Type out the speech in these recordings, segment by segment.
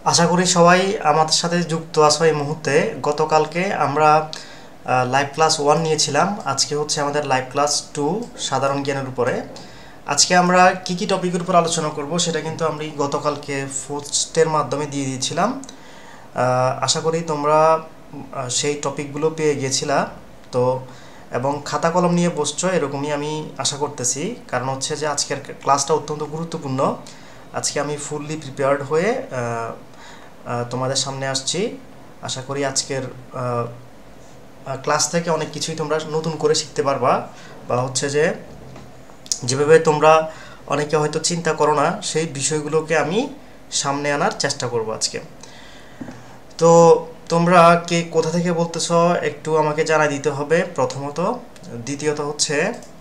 আশা করি সবাই আমাদের সাথে যুক্ত আছো এই মুহূর্তে। গতকালকে আমরা লাইভ ক্লাস 1 নিয়েছিলাম, আজকে হচ্ছে আমাদের লাইভ ক্লাস 2 সাধারণ জ্ঞানের উপরে। আজকে আমরা কি কি টপিকের উপর আলোচনা করব সেটা কিন্তু আমি গতকালকে পোস্টের মাধ্যমে দিয়ে দিয়েছিলাম। আশা করি তোমরা সেই টপিকগুলো পেয়ে গিয়েছিলা তো, এবং খাতা কলম নিয়ে বসছো এরকমই আমি আশা করতেছি, কারণ হচ্ছে যে আজকের ক্লাসটা অত্যন্ত গুরুত্বপূর্ণ। আজকে আমি ফুললি প্রিপেয়ার্ড হয়ে তোমাদের সামনে আসছি। আশা করি আজকের ক্লাস থেকে অনেক কিছুই তোমরা নতুন করে শিখতে পারবা, বা হচ্ছে যে যেভাবে তোমরা অনেকে হয়তো চিন্তা করো না সেই বিষয়গুলোকে আমি সামনে আনার চেষ্টা করব আজকে। তো তোমরা কে কোথা থেকে বলতেছ একটু আমাকে জানাই দিতে হবে প্রথমত। দ্বিতীয়ত হচ্ছে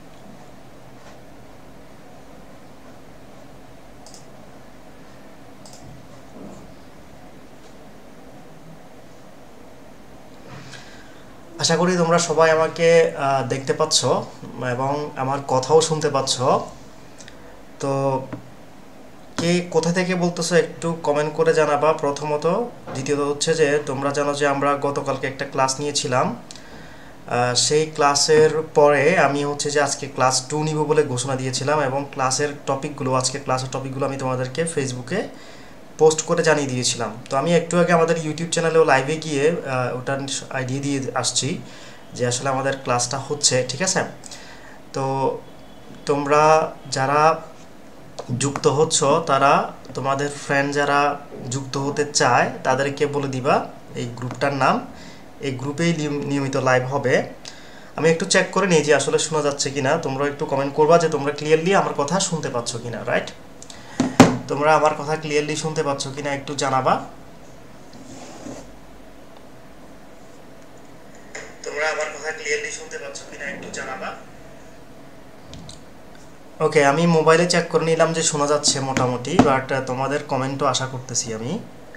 আশা করি তোমরা সবাই আমাকে দেখতে পাচ্ছ এবং আমার কথাও শুনতে পাচ্ছ। তো কে কোথা থেকে বলতেছো একটু কমেন্ট করে জানাবা প্রথমত। দ্বিতীয়ত হচ্ছে যে তোমরা জানো যে আমরা গতকালকে একটা ক্লাস নিয়েছিলাম, সেই ক্লাসের পরে আমি হচ্ছে যে আজকে ক্লাস 2 নিব বলে ঘোষণা দিয়েছিলাম, এবং ক্লাসের টপিকগুলো আমি তোমাদেরকে ফেসবুকে পোস্ট করে জানিয়ে দিয়েছিলাম। তো আমি একটু আগে আমাদের ইউটিউব চ্যানেলেও লাইভে গিয়ে ওটার আইডিয়া দিয়ে আসছি যে আসলে আমাদের ক্লাসটা হচ্ছে, ঠিক আছে? তো তোমরা যারা যুক্ত হচ্ছ তারা তোমাদের ফ্রেন্ড যারা যুক্ত হতে চায় তাদেরকে বলে দিবা এই গ্রুপটার নাম। এই গ্রুপেই নিয়মিত লাইভ হবে। আমি একটু চেক করে নিই যে আসলে শোনা যাচ্ছে কিনা। তোমরা একটু কমেন্ট করবা যে তোমরা ক্লিয়ারলি আমার কথা শুনতে পাচ্ছ কিনা। রাইট, তোমরা আমার কথা ক্লিয়ারলি শুনতে পাচ্ছ কিনা একটু জানাবা। ওকে, আমি মোবাইলে চেক করে নিলাম যে শোনা যাচ্ছে মোটামুটি, বাট তোমাদের কমেন্টও আশা করতেছি আমি।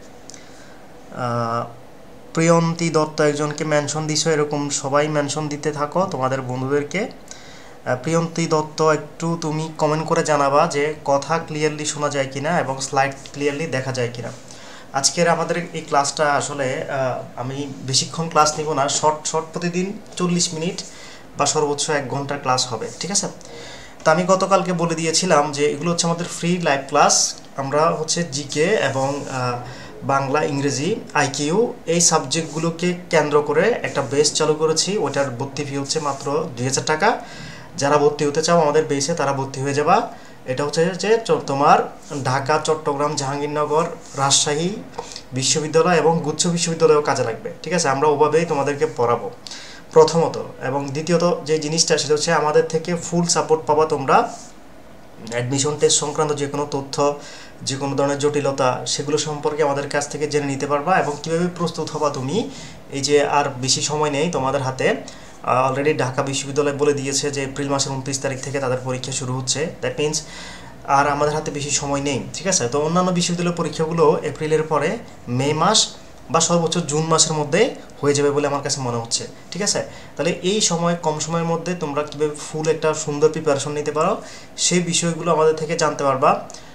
প্রিয়ন্তী দত্ত একজনকে মেনশন দিছো, এরকম সবাই মেনশন দিতে থাকো তোমাদের বন্ধুদেরকে। প্রিয়ন্তী দত্ত একটু তুমি কমেন্ট করে জানাবা যে কথা ক্লিয়ারলি শোনা যায় কিনা এবং স্লাইড ক্লিয়ারলি দেখা যায় কিনা। আজকের আমাদের এই ক্লাসটা আসলে আমি বেশিক্ষণ ক্লাস নিব না, শর্ট প্রতিদিন 40 মিনিট বা সর্বোচ্চ 1 ঘন্টার ক্লাস হবে, ঠিক আছে? তো আমি গতকালকে বলে দিয়েছিলাম যে এগুলো হচ্ছে আমাদের ফ্রি লাইভ ক্লাস। আমরা হচ্ছে জিকে এবং বাংলা, ইংরেজি, আইকিউ এই সাবজেক্টগুলোকে কেন্দ্র করে একটা বেস চালু করেছি। ওটার ভর্তি ফি হচ্ছে মাত্র 2000 টাকা। যারা ভর্তি হতে চাও আমাদের বেসে তারা ভর্তি হয়ে যাবা। এটা হচ্ছে যে তোমার ঢাকা, চট্টগ্রাম, জাহাঙ্গীরনগর, রাজশাহী বিশ্ববিদ্যালয় এবং গুচ্ছ বিশ্ববিদ্যালয়েও কাজে লাগবে, ঠিক আছে? আমরা ওভাবেই তোমাদেরকে পড়াবো প্রথমত। এবং দ্বিতীয়ত যে জিনিসটা সেটা হচ্ছে আমাদের থেকে ফুল সাপোর্ট পাবা তোমরা। অ্যাডমিশন টেস্ট সংক্রান্ত যে কোনো তথ্য, যে কোনো ধরনের জটিলতা সেগুলো সম্পর্কে আমাদের কাছ থেকে জেনে নিতে পারবা, এবং কীভাবে প্রস্তুত হবা তুমি। এই যে আর বেশি সময় নেই তোমাদের হাতে। অলরেডি ঢাকা বিশ্ববিদ্যালয় বলে দিয়েছে যে এপ্রিল মাসের 29 তারিখ থেকে তাদের পরীক্ষা শুরু হচ্ছে। দ্যাট মিনস আর আমাদের হাতে বেশি সময় নেই, ঠিক আছে? তো অন্যান্য বিশ্ববিদ্যালয়ের পরীক্ষাগুলো এপ্রিলের পরে মে মাস বা সর্বোচ্চ জুন মাসের মধ্যে হয়ে যাবে বলে আমার কাছে মনে হচ্ছে, ঠিক আছে? তাহলে এই সময়, কম সময়ের মধ্যে তোমরা কীভাবে ফুল একটা সুন্দর প্রিপারেশন নিতে পারো সেই বিষয়গুলো আমাদের থেকে জানতে পারবা।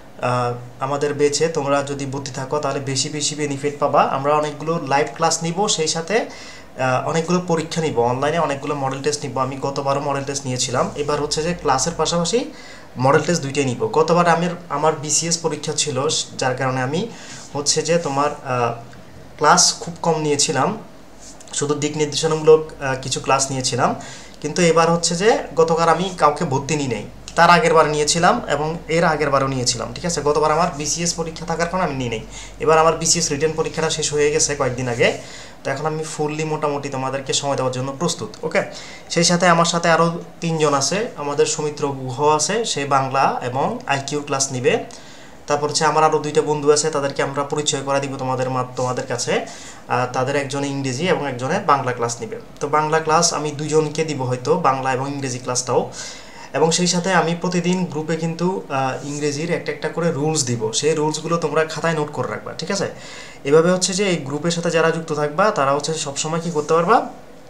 আমাদের বেচে তোমরা যদি ভর্তি থাকো তাহলে বেশি বেশি বেনিফিট পাবা। আমরা অনেকগুলো লাইভ ক্লাস নিব, সেই সাথে অনেকগুলো পরীক্ষা নিব, অনলাইনে অনেকগুলো মডেল টেস্ট নিব। আমি গতবারও মডেল টেস্ট নিয়েছিলাম, এবার হচ্ছে যে ক্লাসের পাশাপাশি মডেল টেস্ট দুইটাই নিব। গতবার আমার বিসিএস পরীক্ষা ছিল, যার কারণে আমি হচ্ছে যে তোমার ক্লাস খুব কম নিয়েছিলাম, শুধু দিক নির্দেশনামূলক কিছু ক্লাস নিয়েছিলাম। কিন্তু এবার হচ্ছে যে গতকাল আমি কাউকে ভর্তি নিই নাই, তার আগের বার নিয়েছিলাম এবং এর আগের বারও নিয়েছিলাম, ঠিক আছে? গতবার আমার বিসিএস পরীক্ষা থাকার কারণে আমি নিই নাই। এবার আমার বিসিএস রিটেন পরীক্ষাটা শেষ হয়ে গেছে কয়েকদিন আগে, তো এখন আমি ফুললি মোটামুটি তোমাদেরকে সময় দেওয়ার জন্য প্রস্তুত। ওকে, সেই সাথে আমার সাথে আরও 3 জন আছে। আমাদের সৌমিত্র গুহ আছে, সে বাংলা এবং আইকিউ ক্লাস নিবে। তারপর হচ্ছে আমার আরও 2টা বন্ধু আছে, তাদেরকে আমরা পরিচয় করা দিব তোমাদের কাছে। তাদের একজনে ইংরেজি এবং একজনে বাংলা ক্লাস নিবে। তো বাংলা ক্লাস আমি 2 জনকে দিব হয়তো, বাংলা এবং ইংরেজি ক্লাসটাও। এবং সেই সাথে আমি প্রতিদিন গ্রুপে কিন্তু ইংরেজির একটা করে রুলস দিব, সেই রুলসগুলো তোমরা খাতায় নোট করে রাখবা, ঠিক আছে? এভাবে হচ্ছে যে এই গ্রুপের সাথে যারা যুক্ত থাকবা তারা হচ্ছে সবসময় কী করতে পারবা,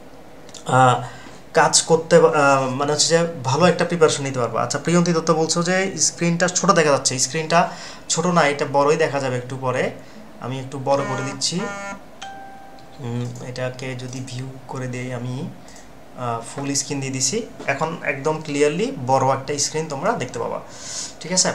কাজ করতে, মানে হচ্ছে যে ভালো একটা প্রিপারেশন নিতে পারবা। আচ্ছা, প্রিয়ন্তী দত্ত বলছো যে স্ক্রিনটা ছোট দেখা যাচ্ছে। স্ক্রিনটা ছোট না, এটা বড়ই দেখা যাবে একটু পরে। আমি একটু বড় করে দিচ্ছি, এটাকে যদি ভিউ করে দেই, আমি ফুল স্ক্রিন দিয়ে দিছি। এখন একদম ক্লিয়ারলি বড় একটা স্ক্রিন তোমরা দেখতে পাবা, ঠিক আছে?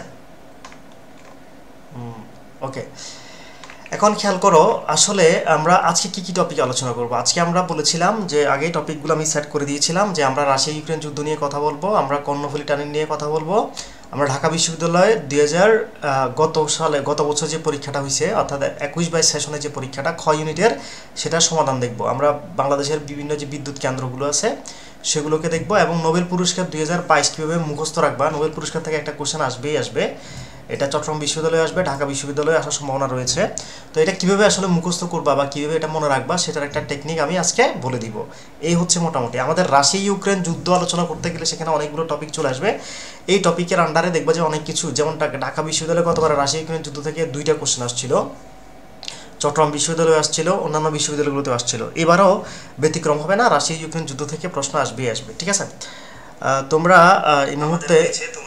ওকে, এখন খেয়াল করো আসলে আমরা আজকে কি কি টপিক আলোচনা করব। আজকে আমরা বলেছিলাম যে আগে টপিকগুলো আমি সেট করে দিয়েছিলাম যে আমরা রাশিয়া ইউক্রেন যুদ্ধ নিয়ে কথা বলবো, আমরা কর্ণফুলী টানেল নিয়ে কথা বলবো, আমরা ঢাকা বিশ্ববিদ্যালয়ে 2000 গত বছর যে পরীক্ষাটা হয়েছে অর্থাৎ 21-22 সেশনে যে পরীক্ষাটা খ ইউনিটের সেটার সমাধান দেখব। আমরা বাংলাদেশের বিভিন্ন যে বিদ্যুৎ কেন্দ্রগুলো আছে সেগুলোকে দেখব, এবং নোবেল পুরস্কার 2022 কীভাবে মুখস্থ রাখবা। নোবেল পুরস্কার থেকে একটা কোশ্চেন আসবেই আসবে, এটা চট্টগ্রাম বিশ্ববিদ্যালয়ে আসবে, ঢাকা বিশ্ববিদ্যালয়ে আসার সম্ভাবনা রয়েছে। তো এটা কীভাবে আসলে মুখস্থ করবা বা কীভাবে এটা মনে রাখবা সেটার একটা টেকনিক আমি আজকে বলে দিব। এই হচ্ছে মোটামুটি আমাদের রাশিয়া ইউক্রেন যুদ্ধ আলোচনা করতে গেলে সেখানে অনেকগুলো টপিক চলে আসবে। এই টপিকের আন্ডারে দেখবা যে অনেক কিছু, যেমন ঢাকা বিশ্ববিদ্যালয়ে গতবার রাশিয়া ইউক্রেন যুদ্ধ থেকে 2টা কোশ্চেন আসছিল, চট্টগ্রাম বিশ্ববিদ্যালয়ে আসছিল, অন্যান্য বিশ্ববিদ্যালয়গুলোতে আসছিল। এবারও ব্যতিক্রম হবে না, রাশিয়া ইউক্রেন যুদ্ধ থেকে প্রশ্ন আসবেই আসবে, ঠিক আছে? তোমরা এই মুহূর্তে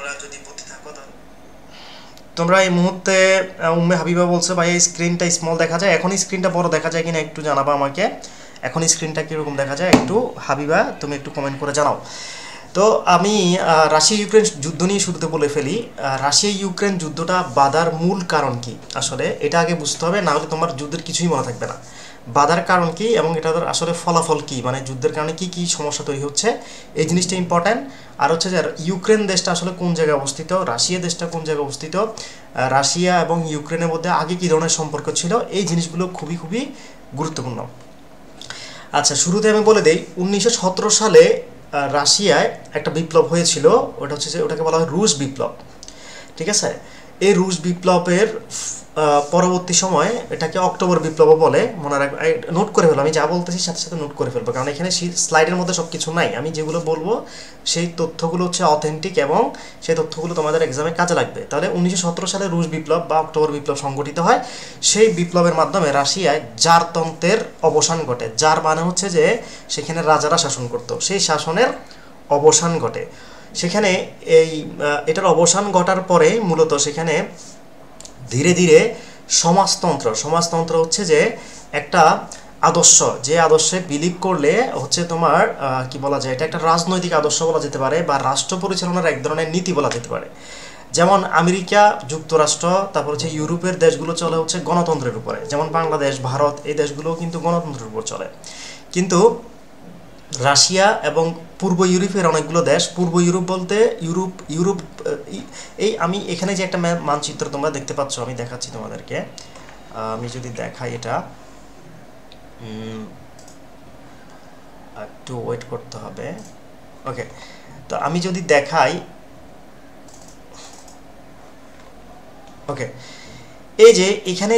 উম্মে হাবিবা বলছে ভাই স্ক্রিনটা স্মল দেখা যায়, এখন স্ক্রিনটা বড় দেখা যায় কিনা একটু জানাবা আমাকে। এখন স্ক্রিনটা কীরকম দেখা যায় একটু হাবিবা তুমি একটু কমেন্ট করে জানাও। তো আমি রাশিয়া ইউক্রেন যুদ্ধ নিয়ে শুরুতে বলে ফেলি। রাশিয়া ইউক্রেন যুদ্ধটা বাধার মূল কারণ কি, আসলে এটা আগে বুঝতে হবে, না হলে তোমার যুদ্ধের কিছুই মনে থাকবে না। বাধার কারণ কি এবং এটার আসলে ফলাফল কি, মানে যুদ্ধের কারণে কি কি সমস্যা তৈরি হচ্ছে, এই জিনিসটা ইম্পর্ট্যান্ট। আর হচ্ছে যে ইউক্রেন দেশটা আসলে কোন জায়গায় অবস্থিত, রাশিয়া দেশটা কোন জায়গায় অবস্থিত, রাশিয়া এবং ইউক্রেনের মধ্যে আগে কী ধরনের সম্পর্ক ছিল, এই জিনিসগুলো খুবই খুবই গুরুত্বপূর্ণ। আচ্ছা, শুরুতে আমি বলে দেই 1917 সালে রাশিয়ায় একটা বিপ্লব হয়েছিল, ওটা হচ্ছে যে ওটাকে বলা হয় রুশ বিপ্লব, ঠিক আছে? এই রুশ বিপ্লবের পরবর্তী সময় এটাকে অক্টোবর বিপ্লবও বলে, মনে রাখবে, নোট করে ফেলবো, আমি যা বলতেছি সাথে সাথে নোট করে ফেলবো, কারণ এখানে স্লাইডের মধ্যে সব কিছু নাই। আমি যেগুলো বলবো সেই তথ্যগুলো হচ্ছে অথেন্টিক এবং সেই তথ্যগুলো তোমাদের এক্সামে কাজে লাগবে। তাহলে 1917 সালে রুশ বিপ্লব বা অক্টোবর বিপ্লব সংগঠিত হয়। সেই বিপ্লবের মাধ্যমে রাশিয়ায় জারতন্ত্রের অবসান ঘটে। জার মানে হচ্ছে যে সেখানে রাজারা শাসন করতো, সেই শাসনের অবসান ঘটে সেখানে। এটার অবসান ঘটার পরে মূলত সেখানে ধীরে ধীরে সমাজতন্ত্র হচ্ছে যে একটা আদর্শ, যে আদর্শে বিলিভ করলে হচ্ছে তোমার কি বলা যায়, এটা একটা রাজনৈতিক আদর্শ বলা যেতে পারে বা রাষ্ট্র পরিচালনার এক ধরনের নীতি বলা যেতে পারে। যেমন আমেরিকা যুক্তরাষ্ট্র, তারপর হচ্ছে ইউরোপের দেশগুলো চলে হচ্ছে গণতন্ত্রের উপরে, যেমন বাংলাদেশ, ভারত, এই দেশগুলোও কিন্তু গণতন্ত্রের উপর চলে। কিন্তু রাশিয়া এবং পূর্ব ইউরোপের অনেকগুলো দেশ, পূর্ব ইউরোপ বলতে ইউরোপ এই আমি এখানে যে একটা মানচিত্র তোমরা দেখতে পাচ্ছ, আমি দেখাচ্ছি তোমাদেরকে। আমি যদি দেখাই, এটা একটু ওয়েট করতে হবে। ওকে, তো আমি যদি দেখাই, ওকে, এই যে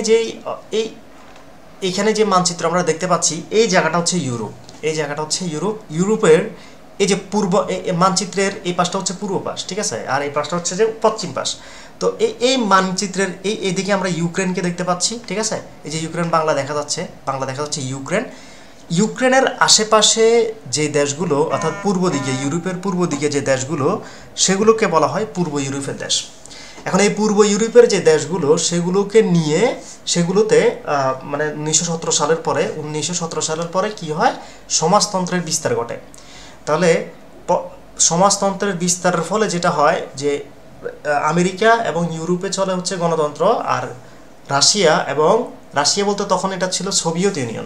এখানে যে মানচিত্র আমরা দেখতে পাচ্ছি, এই জায়গাটা হচ্ছে ইউরোপ, এই জায়গাটা হচ্ছে ইউরোপের এই যে পূর্ব মানচিত্রের এই পাশটা হচ্ছে পূর্ব পাশ, ঠিক আছে, আর এই পাশটা হচ্ছে যে পশ্চিম পাশ। তো এই মানচিত্রের এইদিকে আমরা ইউক্রেনকে দেখতে পাচ্ছি, ঠিক আছে, এই যে ইউক্রেন বাংলা দেখা যাচ্ছে, ইউক্রেনের আশেপাশে যে দেশগুলো অর্থাৎ পূর্ব দিকে, ইউরোপের পূর্ব দিকে যে দেশগুলো, সেগুলোকে বলা হয় পূর্ব ইউরোপের দেশ। এখন এই পূর্ব ইউরোপের যে দেশগুলো সেগুলোকে নিয়ে সেগুলোতে মানে 1917 সালের পরে কি হয়, সমাজতন্ত্রের বিস্তার ঘটে। তাহলে সমাজতন্ত্রের বিস্তারের ফলে যেটা হয় যে আমেরিকা এবং ইউরোপে চলে হচ্ছে গণতন্ত্র, আর রাশিয়া বলতে তখন এটা ছিল সোভিয়েত ইউনিয়ন।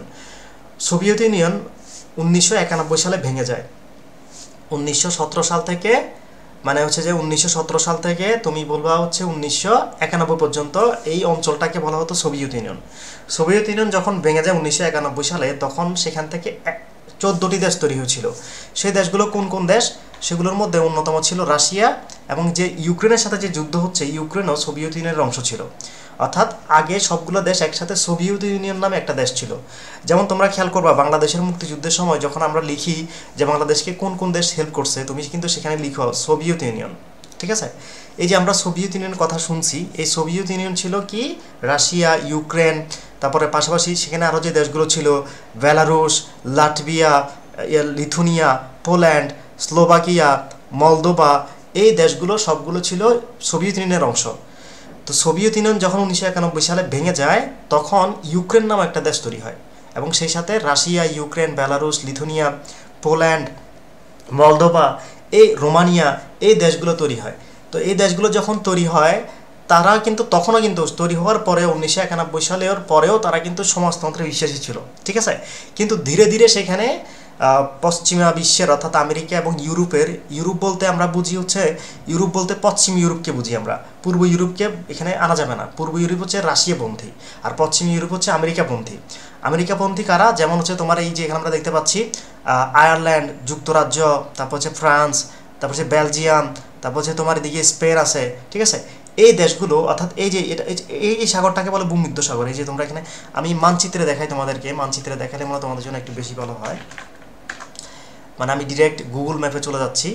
1991 সালে ভেঙে যায়। 1917 সাল থেকে, মানে হচ্ছে যে 1917 সাল থেকে তুমি বলবা হচ্ছে 1991 পর্যন্ত এই অঞ্চলটাকে বলা হতো সোভিয়েত ইউনিয়ন। সোভিয়েত ইউনিয়ন যখন ভেঙে যায় 1991 সালে, তখন সেখান থেকে 14টি দেশ তৈরি হয়েছিল। সেই দেশগুলো কোন কোন দেশ, সেগুলোর মধ্যে অন্যতম ছিল রাশিয়া, এবং যে ইউক্রেনের সাথে যে যুদ্ধ হচ্ছে, ইউক্রেনও সোভিয়েত ইউনিয়নের অংশ ছিল। অর্থাৎ আগে সবগুলো দেশ একসাথে সোভিয়েত ইউনিয়ন নামে একটা দেশ ছিল। যেমন তোমরা খেয়াল করবা বাংলাদেশের মুক্তিযুদ্ধের সময় যখন আমরা লিখি যে বাংলাদেশকে কোন কোন দেশ হেল্প করছে, তুমি কিন্তু সেখানে লিখো সোভিয়েত ইউনিয়ন, ঠিক আছে। এই যে আমরা সোভিয়েত ইউনিয়নের কথা শুনছি, এই সোভিয়েত ইউনিয়ন ছিল কি রাশিয়া, ইউক্রেন, তারপরে পাশাপাশি সেখানে আরও যে দেশগুলো ছিল Belarus, Latvia, Lithuania, Poland, Slovakia, Moldova, এই দেশগুলো সবগুলো ছিল সোভিয়েত ইউনিয়নের অংশ। তো সোভিয়েত ইউনিয়ন যখন 1991 সালে ভেঙে যায় তখন ইউক্রেন নামে একটা দেশ তৈরি হয় এবং সেই সাথে Russia, Ukraine, Belarus, Lithuania, Poland, Moldova, এই রোমানিয়া, এই দেশগুলো তৈরি হয়। তো এই দেশগুলো যখন তৈরি হয় তারা কিন্তু তখনও কিন্তু তৈরি হওয়ার পরে 1991 সালের পরেও তারা কিন্তু সমাজতন্ত্রে বিশ্বাসী ছিল, ঠিক আছে। কিন্তু ধীরে ধীরে সেখানে পশ্চিমা বিশ্বের অর্থাৎ আমেরিকা এবং ইউরোপ বলতে আমরা বুঝি হচ্ছে, ইউরোপ বলতে পশ্চিম ইউরোপকে বুঝি আমরা, পূর্ব ইউরোপকে এখানে আনা যাবে না। পূর্ব ইউরোপ হচ্ছে রাশিয়াপন্থী আর পশ্চিম ইউরোপ হচ্ছে আমেরিকাপন্থী। আমেরিকাপন্থী কারা? যেমন হচ্ছে তোমার এই যে এখানে আমরা দেখতে পাচ্ছি আয়ারল্যান্ড, যুক্তরাজ্য, তারপর হচ্ছে ফ্রান্স, তারপর হচ্ছে বেলজিয়াম, তারপর হচ্ছে তোমার এদিকে স্পেন আছে, ঠিক আছে। এই দেশগুলো অর্থাৎ এই যে এটা এই সাগরটাকে বলে ভূমধ্য সাগর। এই যে তোমরা এখানে আমি মানচিত্রে দেখাই তোমাদেরকে, মানচিত্রে দেখালে মনে তোমাদের জন্য একটু বেশি ভালো হয়। মানে আমি ডিরেক্ট গুগল ম্যাপে চলে যাচ্ছি।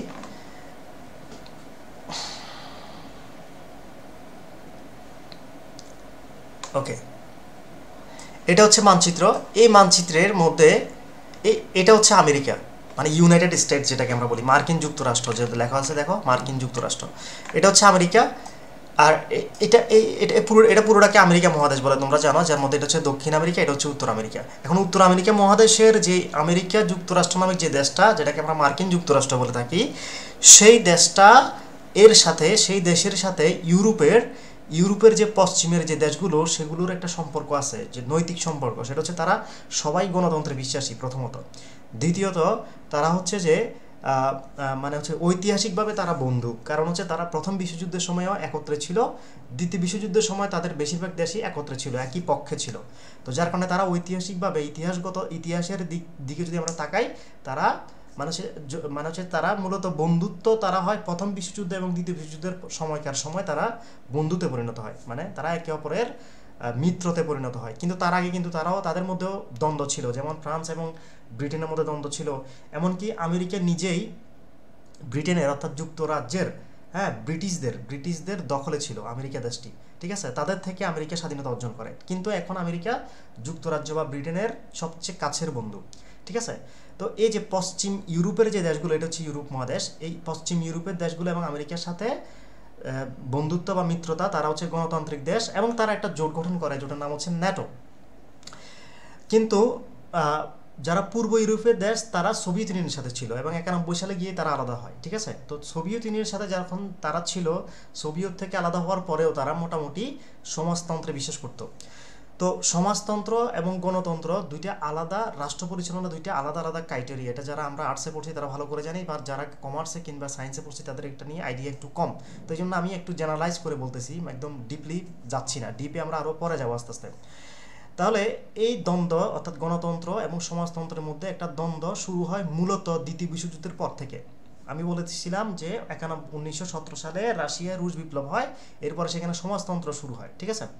ওকে, এটা হচ্ছে মানচিত্র। এই মানচিত্রের মধ্যে এটা হচ্ছে আমেরিকা, মানে ইউনাইটেড স্টেটস যেটাকে আমরা বলি, মার্কিন যুক্তরাষ্ট্র যেহেতু লেখা আছে দেখো, মার্কিন যুক্তরাষ্ট্র। এটা হচ্ছে আমেরিকা। আর এটা পুরোটাকে আমেরিকা মহাদেশ বলে তোমরা জানো, যার মধ্যে এটা হচ্ছে দক্ষিণ আমেরিকা, এটা হচ্ছে উত্তর আমেরিকা। এখন উত্তর আমেরিকা মহাদেশের যে আমেরিকা যুক্তরাষ্ট্র নামক যে দেশটা, যেটাকে আমরা মার্কিন যুক্তরাষ্ট্র বলে থাকি, সেই দেশটা এর সাথে, সেই দেশের সাথে ইউরোপের যে পশ্চিমের যে দেশগুলো, সেগুলোর একটা সম্পর্ক আছে, যে নৈতিক সম্পর্ক। সেটা হচ্ছে তারা সবাই গণতন্ত্রে বিশ্বাসী প্রথমত। দ্বিতীয়ত তারা হচ্ছে যে মানে হচ্ছে ঐতিহাসিকভাবে তারা বন্ধু, কারণ হচ্ছে তারা প্রথম বিশ্বযুদ্ধের সময়ও একত্রে ছিল, দ্বিতীয় বিশ্বযুদ্ধের সময় তাদের বেশিরভাগ দেশই একত্রে ছিল, একই পক্ষে ছিল। তো যার কারণে তারা ঐতিহাসিকভাবে ইতিহাসের দিকে যদি আমরা তাকাই, তারা মানে হচ্ছে তারা মূলত বন্ধুত্ব তারা হয় প্রথম বিশ্বযুদ্ধ এবং দ্বিতীয় বিশ্বযুদ্ধের সময় তারা বন্ধুত্বে পরিণত হয়, মানে তারা একে অপরের মিত্রতে পরিণত হয়। কিন্তু তার আগে কিন্তু তাদের মধ্যেও দ্বন্দ্ব ছিল, যেমন ফ্রান্স এবং ব্রিটেনের মধ্যে দ্বন্দ্ব ছিল। এমনকি আমেরিকা নিজেই ব্রিটেনের অর্থাৎ যুক্তরাজ্যের, হ্যাঁ, ব্রিটিশদের দখলে ছিল আমেরিকা দেশটি, ঠিক আছে। তাদের থেকে আমেরিকা স্বাধীনতা অর্জন করে, কিন্তু এখন আমেরিকা যুক্তরাজ্য বা ব্রিটেনের সবচেয়ে কাছের বন্ধু, ঠিক আছে। তো এই যে পশ্চিম ইউরোপের যে দেশগুলো, এটা হচ্ছে ইউরোপ মহাদেশ, এই পশ্চিম ইউরোপের দেশগুলো এবং আমেরিকার সাথে বন্ধুত্ব বা মিত্রতা, তারা হচ্ছে গণতান্ত্রিক দেশ এবং তারা একটা জোট গঠন করে, জোটের নাম হচ্ছে ন্যাটো। কিন্তু যারা পূর্ব ইউরোপের দেশ, তারা সোভিয়েত ইউনিয়নের সাথে ছিল এবং 91 সালে গিয়ে তারা আলাদা হয়, ঠিক আছে। তো সোভিয়েত ইউনিয়নের সাথে যখন তারা ছিল, সোভিয়েত থেকে আলাদা হওয়ার পরেও তারা মোটামুটি সমাজতন্ত্রে বিশ্বাস করত। তো সমাজতন্ত্র এবং গণতন্ত্র দুইটা আলাদা, রাষ্ট্র পরিচালনা দুইটা আলাদা আলাদা ক্রাইটেরিয়া। এটা যারা আমরা আর্টসে পড়ছি তারা ভালো করে জানি, বা যারা কমার্সে কিংবা সায়েন্সে পড়ছি তাদের একটা নিয়ে আইডিয়া একটু কম। তো এই জন্য আমি একটু জেনারেলাইজ করে বলতেছি, একদম ডিপলি যাচ্ছি না, ডিপে আমরা আরও পরে যাবো আস্তে আস্তে। তাহলে এই দ্বন্দ্ব অর্থাৎ গণতন্ত্র এবং সমাজতন্ত্রের মধ্যে একটা দ্বন্দ্ব শুরু হয় মূলত দ্বিতীয় বিশ্বযুদ্ধের পর থেকে। আমি বলেছিলাম যে 1917 সালে রাশিয়া রুশ বিপ্লব হয়, এরপরে সেখানে সমাজতন্ত্র শুরু হয়, ঠিক আছে।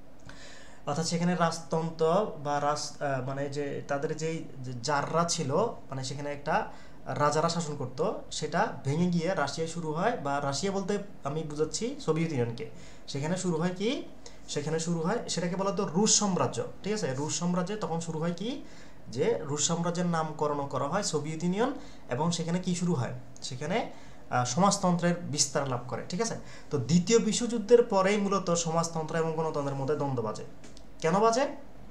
অর্থাৎ সেখানে রাজতন্ত্র বা মানে যে তাদের যেই জাররা ছিল, মানে সেখানে একটা রাজারা শাসন করত, সেটা ভেঙে গিয়ে রাশিয়ায় শুরু হয়, বা রাশিয়া বলতে আমি বুঝাচ্ছি সোভিয়েত ইউনিয়নকে। সেখানে শুরু হয় কি, সেটাকে বলা হতো রুশ সাম্রাজ্য, ঠিক আছে। রুশ সাম্রাজ্যে তখন শুরু হয় কি, যে রুশ সাম্রাজ্যের নামকরণ করা হয় সোভিয়েত ইউনিয়ন, এবং সেখানে কি শুরু হয়, সেখানে সমাজতন্ত্রের বিস্তার লাভ করে, ঠিক আছে। তো দ্বিতীয় বিশ্বযুদ্ধের পরেই মূলত সমাজতন্ত্র এবং গণতন্ত্রের মধ্যে দ্বন্দ্ব বাজে। কেন বাজে?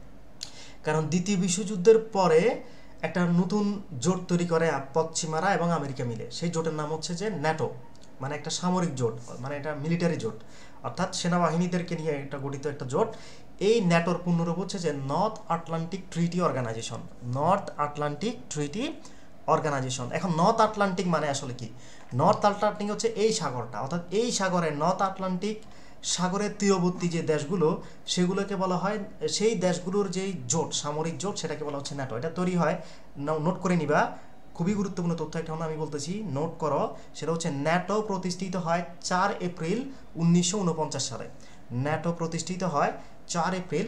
কারণ দ্বিতীয় বিশ্বযুদ্ধের পরে একটা নতুন জোট তৈরি করে পশ্চিমারা এবং আমেরিকা মিলে। সেই জোটের নাম হচ্ছে যে ন্যাটো, মানে একটা সামরিক জোট, মানে এটা মিলিটারি জোট, অর্থাৎ সেনাবাহিনীদেরকে নিয়ে একটা গঠিত একটা জোট। এই ন্যাটোর পূর্ণরূপ হচ্ছে যে North Atlantic Treaty Organisation. North Atlantic Treaty Organisation. এখন নর্থ আটলান্টিক মানে আসলে কি? নর্থ আটলান্টিক হচ্ছে এই সাগরটা, অর্থাৎ এই সাগরে নর্থ আটলান্টিক সাগরের তীরবর্তী যে দেশগুলো, সেগুলোকে বলা হয়, সেই দেশগুলোর যেই জোট, সামরিক জোট, সেটাকে বলা হচ্ছে ন্যাটো। এটা তৈরি হয়, নোট করে নিবা, খুবই গুরুত্বপূর্ণ তথ্য একটা আমি বলতেছি, নোট করো। সেটা হচ্ছে ন্যাটো প্রতিষ্ঠিত হয় 4 এপ্রিল 1949 সালে। ন্যাটো প্রতিষ্ঠিত হয় 4 এপ্রিল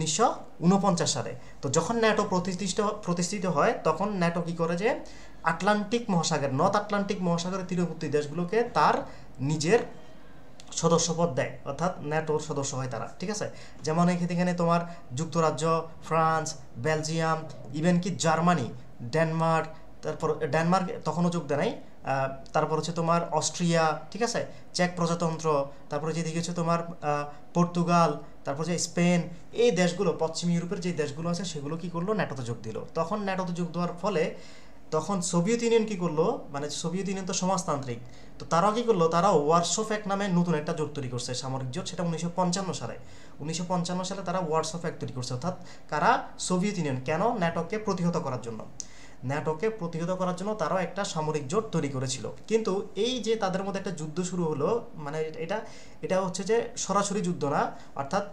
1949 সালে। তো যখন ন্যাটো প্রতিষ্ঠিত হয়, তখন ন্যাটো কি করে, যে আটলান্টিক মহাসাগর, নর্থ আটলান্টিক মহাসাগরের তীরবর্তী দেশগুলোকে তার নিজের সদস্যপদ দেয়, অর্থাৎ ন্যাটোর সদস্য হয় তারা, ঠিক আছে। যেমন এখানে তোমার যুক্তরাজ্য, ফ্রান্স, বেলজিয়াম, ইভেন কি জার্মানি, ডেনমার্ক, তারপর ডেনমার্ক তখনও যোগ দেয় নাই। তারপর হচ্ছে তোমার অস্ট্রিয়া, ঠিক আছে, চেক প্রজাতন্ত্র, তারপরে যেদিকে হচ্ছে তোমার পর্তুগাল, তারপর যে স্পেন, এই দেশগুলো পশ্চিম ইউরোপের যে দেশগুলো আছে সেগুলো কি করলো, ন্যাটোতে যোগ দিল। তখন ন্যাটোতে যোগ দেওয়ার ফলে তখন সোভিয়েত ইউনিয়ন কি করলো, মানে সোভিয়েত ইউনিয়ন তো সমাজতান্ত্রিক, তো তারাও কি করলো, তারা ওয়ারশো প্যাক্ট নামে নতুন একটা জোট তৈরি করছে, সামরিক জোট, সেটা 1955 সালে। 1955 সালে তারা ওয়ারশো প্যাক্ট তৈরি করছে, অর্থাৎ কারা, সোভিয়েত ইউনিয়ন। কেন? ন্যাটোকে প্রতিহত করার জন্য। ন্যাটোকে প্রতিহত করার জন্য তারাও একটা সামরিক জোট তৈরি করেছিল। কিন্তু এই যে তাদের মধ্যে একটা যুদ্ধ শুরু হলো, মানে এটা এটা হচ্ছে যে সরাসরি যুদ্ধ না, অর্থাৎ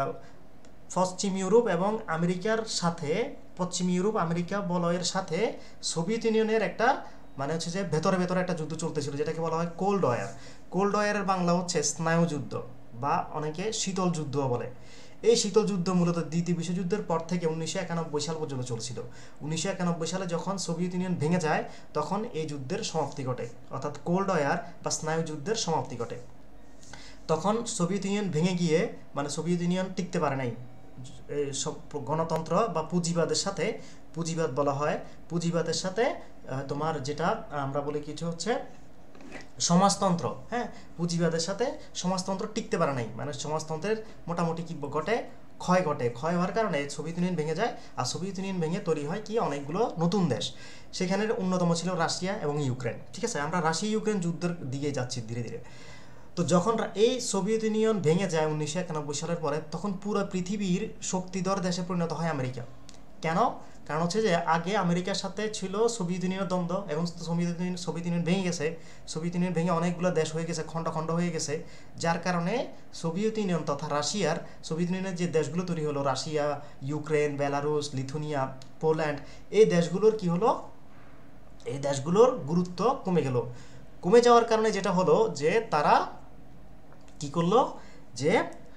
পশ্চিম ইউরোপ এবং আমেরিকার সাথে, পশ্চিম ইউরোপ আমেরিকা বলয়ের সাথে সোভিয়েত ইউনিয়নের একটা, মানে হচ্ছে যে ভেতরে ভেতরে একটা যুদ্ধ চলতেছিল, যেটাকে বলা হয় কোল্ড ওয়ার। কোল্ড ওয়ারের বাংলা হচ্ছে স্নায়ুযুদ্ধ, বা অনেকে শীতল যুদ্ধ বলে। এই শীতল যুদ্ধ মূলত দ্বিতীয় বিশ্বযুদ্ধের পর থেকে 1991 সাল পর্যন্ত চলছিল। 1991 সালে যখন সোভিয়েত ইউনিয়ন ভেঙে যায়, তখন এই যুদ্ধের সমাপ্তি ঘটে, অর্থাৎ কোল্ড ওয়ার বা স্নায়ুযুদ্ধের সমাপ্তি ঘটে। তখন সোভিয়েত ইউনিয়ন ভেঙে গিয়ে, মানে সোভিয়েত ইউনিয়ন টিকতে পারে নাই সব গণতন্ত্র বা পুঁজিবাদের সাথে, পুঁজিবাদ বলা হয়, পুঁজিবাদের সাথে তোমার যেটা আমরা বলি কিছু হচ্ছে সমাজতন্ত্র, হ্যাঁ, পুঁজিবাদের সাথে সমাজতন্ত্র টিকতে পারে নাই, মানে সমাজতন্ত্রের মোটামুটি কি ঘটে, ক্ষয় ঘটে। ক্ষয় হওয়ার কারণে সোভিয়েত ইউনিয়ন ভেঙে যায়, আর সোভিয়েত ইউনিয়ন ভেঙে তৈরি হয় কি অনেকগুলো নতুন দেশ। সেখানের অন্যতম ছিল রাশিয়া এবং ইউক্রেন। ঠিক আছে, আমরা রাশিয়া ইউক্রেন যুদ্ধের দিকে যাচ্ছি ধীরে ধীরে। তো যখন এই সোভিয়েত ইউনিয়ন ভেঙে যায় 1991 সালের পরে, তখন পুরো পৃথিবীর শক্তিধর দেশে পরিণত হয় আমেরিকা। কেন? কারণ হচ্ছে যে আগে আমেরিকার সাথে ছিল সোভিয়েত ইউনিয়নের দ্বন্দ্ব, এখন সোভিয়েত ইউনিয়ন ভেঙে গেছে, সোভিয়েত ইউনিয়ন ভেঙে অনেকগুলো দেশ হয়ে গেছে, খণ্ড খণ্ড হয়ে গেছে, যার কারণে সোভিয়েত ইউনিয়ন তথা রাশিয়ার, সোভিয়েত ইউনিয়নের যে দেশগুলো তৈরি হলো, Russia, Ukraine, Belarus, Lithuania, Poland, এই দেশগুলোর কি হলো, এই দেশগুলোর গুরুত্ব কমে গেল। কমে যাওয়ার কারণে যেটা হলো যে তারা কি করলো, যে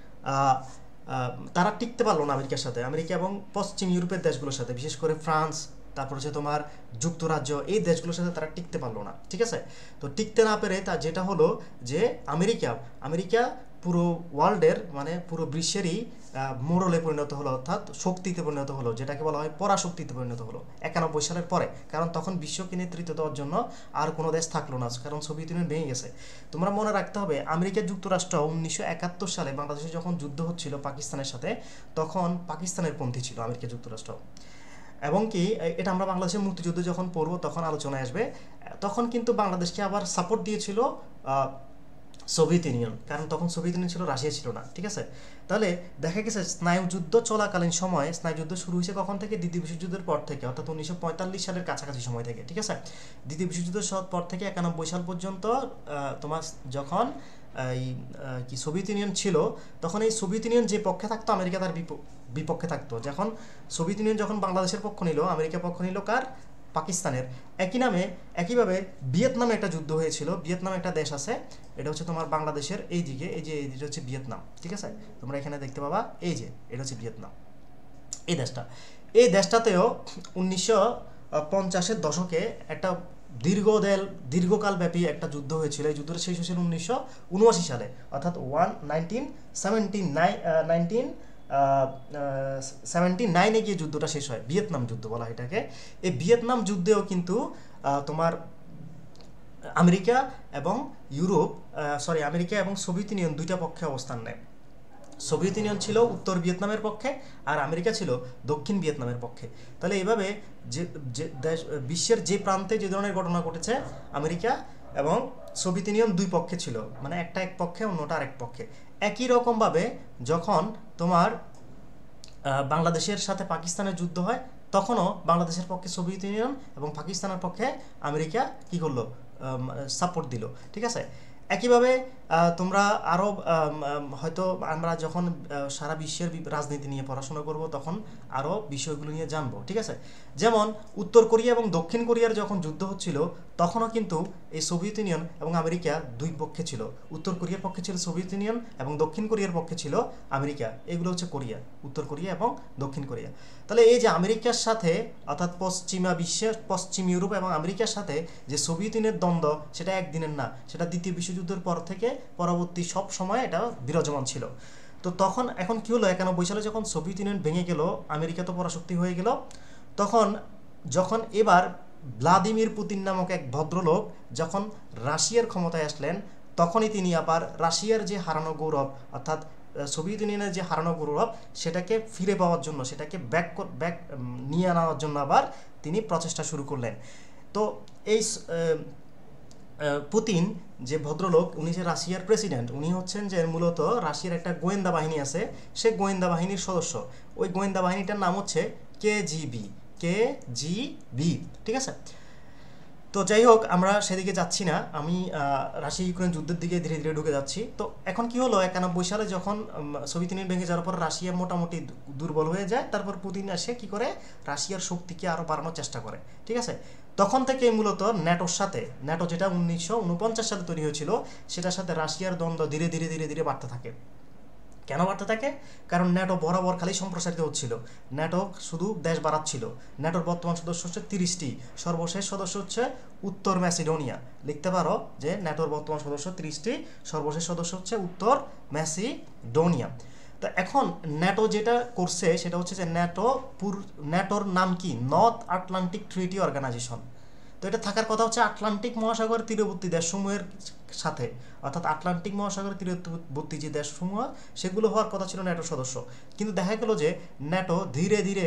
তারা টিকতে পারলো না আমেরিকার সাথে, আমেরিকা এবং পশ্চিম ইউরোপের দেশগুলোর সাথে, বিশেষ করে ফ্রান্স, তারপর হচ্ছে তোমার যুক্তরাজ্য, এই দেশগুলোর সাথে তারা টিকতে পারলো না। ঠিক আছে, তো টিকতে না পেরে তা যেটা হলো যে আমেরিকা পুরো ওয়ার্ল্ডের, মানে পুরো বিশ্বেরই মোড়লে পরিণত হলো, অর্থাৎ শক্তিতে পরিণত হলো, যেটাকে বলা হয় পরাশক্তিতে পরিণত হলো 91 সালের পরে। কারণ তখন বিশ্বকে নেতৃত্ব দেওয়ার জন্য আর কোনো দেশ থাকলো না, কারণ সোভিয়েত ইউনিয়ন ভেঙে গেছে। তোমরা মনে রাখতে হবে, আমেরিকা যুক্তরাষ্ট্র 1971 সালে বাংলাদেশে যখন যুদ্ধ হচ্ছিল পাকিস্তানের সাথে, তখন পাকিস্তানের পন্থী ছিল আমেরিকা যুক্তরাষ্ট্র। এবং কি এটা আমরা বাংলাদেশের মুক্তিযুদ্ধ যখন পড়বো তখন আলোচনায় আসবে। তখন কিন্তু বাংলাদেশকে আবার সাপোর্ট দিয়েছিল সোভিয়েত ইউনিয়ন, কারণ তখন সোভিয়েত ইউনিয়ন ছিল, রাশিয়া ছিল না। ঠিক আছে, তাহলে দেখা গেছে স্নায়ুযুদ্ধ চলাকালীন সময়ে, স্নায়ুযুদ্ধ শুরু হয়েছে কখন থেকে, দ্বিতীয় বিশ্বযুদ্ধের পর থেকে, অর্থাৎ 1945 সালের কাছাকাছি সময় থেকে। ঠিক আছে, দ্বিতীয় বিশ্বযুদ্ধের পর থেকে 91 সাল পর্যন্ত তোমার যখন এই কি সোভিয়েত ইউনিয়ন ছিল, তখন এই সোভিয়েত ইউনিয়ন যে পক্ষে থাকতো, আমেরিকা তার বিপক্ষে থাকতো। যখন সোভিয়েত ইউনিয়ন যখন বাংলাদেশের পক্ষ নিল, আমেরিকা পক্ষ নিল কার, পাকিস্তানের। একইভাবে ভিয়েতনামে একটা যুদ্ধ হয়েছিল। ভিয়েতনাম একটা দেশ আছে, এটা হচ্ছে তোমার বাংলাদেশের এই দিকে, এই যে এটা হচ্ছে ভিয়েতনাম। ঠিক আছে, তোমরা এখানে দেখতে পাবা, এই যে এটা হচ্ছে ভিয়েতনাম, এই দেশটাতেও 1950-এর দশকে একটা দীর্ঘকাল ব্যাপী একটা যুদ্ধ হয়েছিল। এই যুদ্ধটা শেষ হয়েছিল 1979 সালে, অর্থাৎ 1979 গিয়ে যুদ্ধটা শেষ হয়, ভিয়েতনাম যুদ্ধ বলা হয় এটাকে। এই ভিয়েতনাম যুদ্ধেও কিন্তু তোমার আমেরিকা এবং সোভিয়েত ইউনিয়ন দুইটা পক্ষে অবস্থান নেয়। সোভিয়েত ইউনিয়ন ছিল উত্তর ভিয়েতনামের পক্ষে, আর আমেরিকা ছিল দক্ষিণ ভিয়েতনামের পক্ষে। তাহলে এইভাবে যে বিশ্বের যে প্রান্তে যে ধরনের ঘটনা ঘটেছে, আমেরিকা এবং সোভিয়েত ইউনিয়ন দুই পক্ষে ছিল, মানে একটা এক পক্ষে, অন্যটা আরেক পক্ষে। একই রকমভাবে যখন তোমার বাংলাদেশের সাথে পাকিস্তানের যুদ্ধ হয়, তখনও বাংলাদেশের পক্ষে সোভিয়েত ইউনিয়ন এবং পাকিস্তানের পক্ষে আমেরিকা কী করলো, সাপোর্ট দিল। ঠিক আছে, একইভাবে তোমরা আরও হয়তো আমরা যখন সারা বিশ্বের রাজনীতি নিয়ে পড়াশোনা করব, তখন আরও বিষয়গুলো নিয়ে জানবো। ঠিক আছে, যেমন উত্তর কোরিয়া এবং দক্ষিণ কোরিয়ার যখন যুদ্ধ হচ্ছিল, তখনও কিন্তু এই সোভিয়েত ইউনিয়ন এবং আমেরিকা দুই পক্ষে ছিল। উত্তর কোরিয়ার পক্ষে ছিল সোভিয়েত ইউনিয়ন এবং দক্ষিণ কোরিয়ার পক্ষে ছিল আমেরিকা। এগুলো হচ্ছে কোরিয়া, উত্তর কোরিয়া এবং দক্ষিণ কোরিয়া। তাহলে এই যে আমেরিকার সাথে, অর্থাৎ পশ্চিমা বিশ্বের, পশ্চিম ইউরোপ এবং আমেরিকার সাথে যে সোভিয়েত ইউনিয়নের দ্বন্দ্ব, সেটা একদিনের না, সেটা দ্বিতীয় বিশ্বযুদ্ধের পর থেকে পরবর্তী সব সময় এটা বিরাজমান ছিল। তো এখন কি হলো, 91 সালে যখন সোভিয়েত ইউনিয়ন ভেঙে গেল, আমেরিকা তো পরাশক্তি হয়ে গেল, তখন যখন এবার ভ্লাদিমির পুতিন নামক এক ভদ্রলোক যখন রাশিয়ার ক্ষমতায় আসলেন, তখনই তিনি আবার রাশিয়ার যে হারানো গৌরব, অর্থাৎ সোভিয়েত ইউনিয়নের যে হারানো গৌরব, সেটাকে ফিরে পাওয়ার জন্য, সেটাকে ব্যাক নিয়ে আনার জন্য আবার তিনি প্রচেষ্টা শুরু করলেন। তো এই পুতিন যে ভদ্রলোক, উনি যে রাশিয়ার প্রেসিডেন্ট, উনি হচ্ছেন যে মূলত রাশিয়ার একটা গোয়েন্দা বাহিনী আছে, সে গোয়েন্দা বাহিনীর সদস্য। ওই গোয়েন্দা বাহিনীটার নাম হচ্ছে কেজিবি, ঠিক আছে। তো যাই হোক, আমরা সেদিকে যাচ্ছি না, আমি রাশিয়া ইউক্রেন যুদ্ধের দিকে ধীরে ধীরে ঢুকে যাচ্ছি। তো এখন কি হলো, 91 সালে যখন সোভিয়েত ইউনিয়ন ভেঙে যাওয়ার পর রাশিয়া মোটামুটি দুর্বল হয়ে যায়, তারপর পুতিন এসে কি করে, রাশিয়ার শক্তিকে আরও বাড়ানোর চেষ্টা করে, ঠিক আছে। তখন থেকে মূলত ন্যাটোর সাথে, ন্যাটো যেটা 1949 সালে তৈরি হয়েছিল, সেটার সাথে রাশিয়ার দ্বন্দ্ব ধীরে ধীরে ধীরে ধীরে বাড়তে থাকে। কেন বাড়তে থাকে? কারণ ন্যাটো বরাবর খালি সম্প্রসারিত হচ্ছিল, ন্যাটো শুধু দেশ বাড়াচ্ছিল। ন্যাটোর বর্তমান সদস্য হচ্ছে 30টি, সর্বশেষ সদস্য হচ্ছে উত্তর ম্যাসিডোনিয়া। লিখতে পারো যে ন্যাটোর বর্তমান সদস্য 30টি, সর্বশেষ সদস্য হচ্ছে উত্তর ম্যাসিডোনিয়া। তো এখন ন্যাটো যেটা করছে সেটা হচ্ছে যে ন্যাটোর নাম কি, নর্থ আটলান্টিক ট্রিটি অর্গানাইজেশন। তো এটা থাকার কথা হচ্ছে আটলান্টিক মহাসাগরের তীরবর্তী দেশসমূহের সাথে, অর্থাৎ আটলান্টিক মহাসাগরের তীরবর্তী যে দেশসমূহ, সেগুলো হওয়ার কথা ছিল ন্যাটোর সদস্য। কিন্তু দেখা গেল যে ন্যাটো ধীরে ধীরে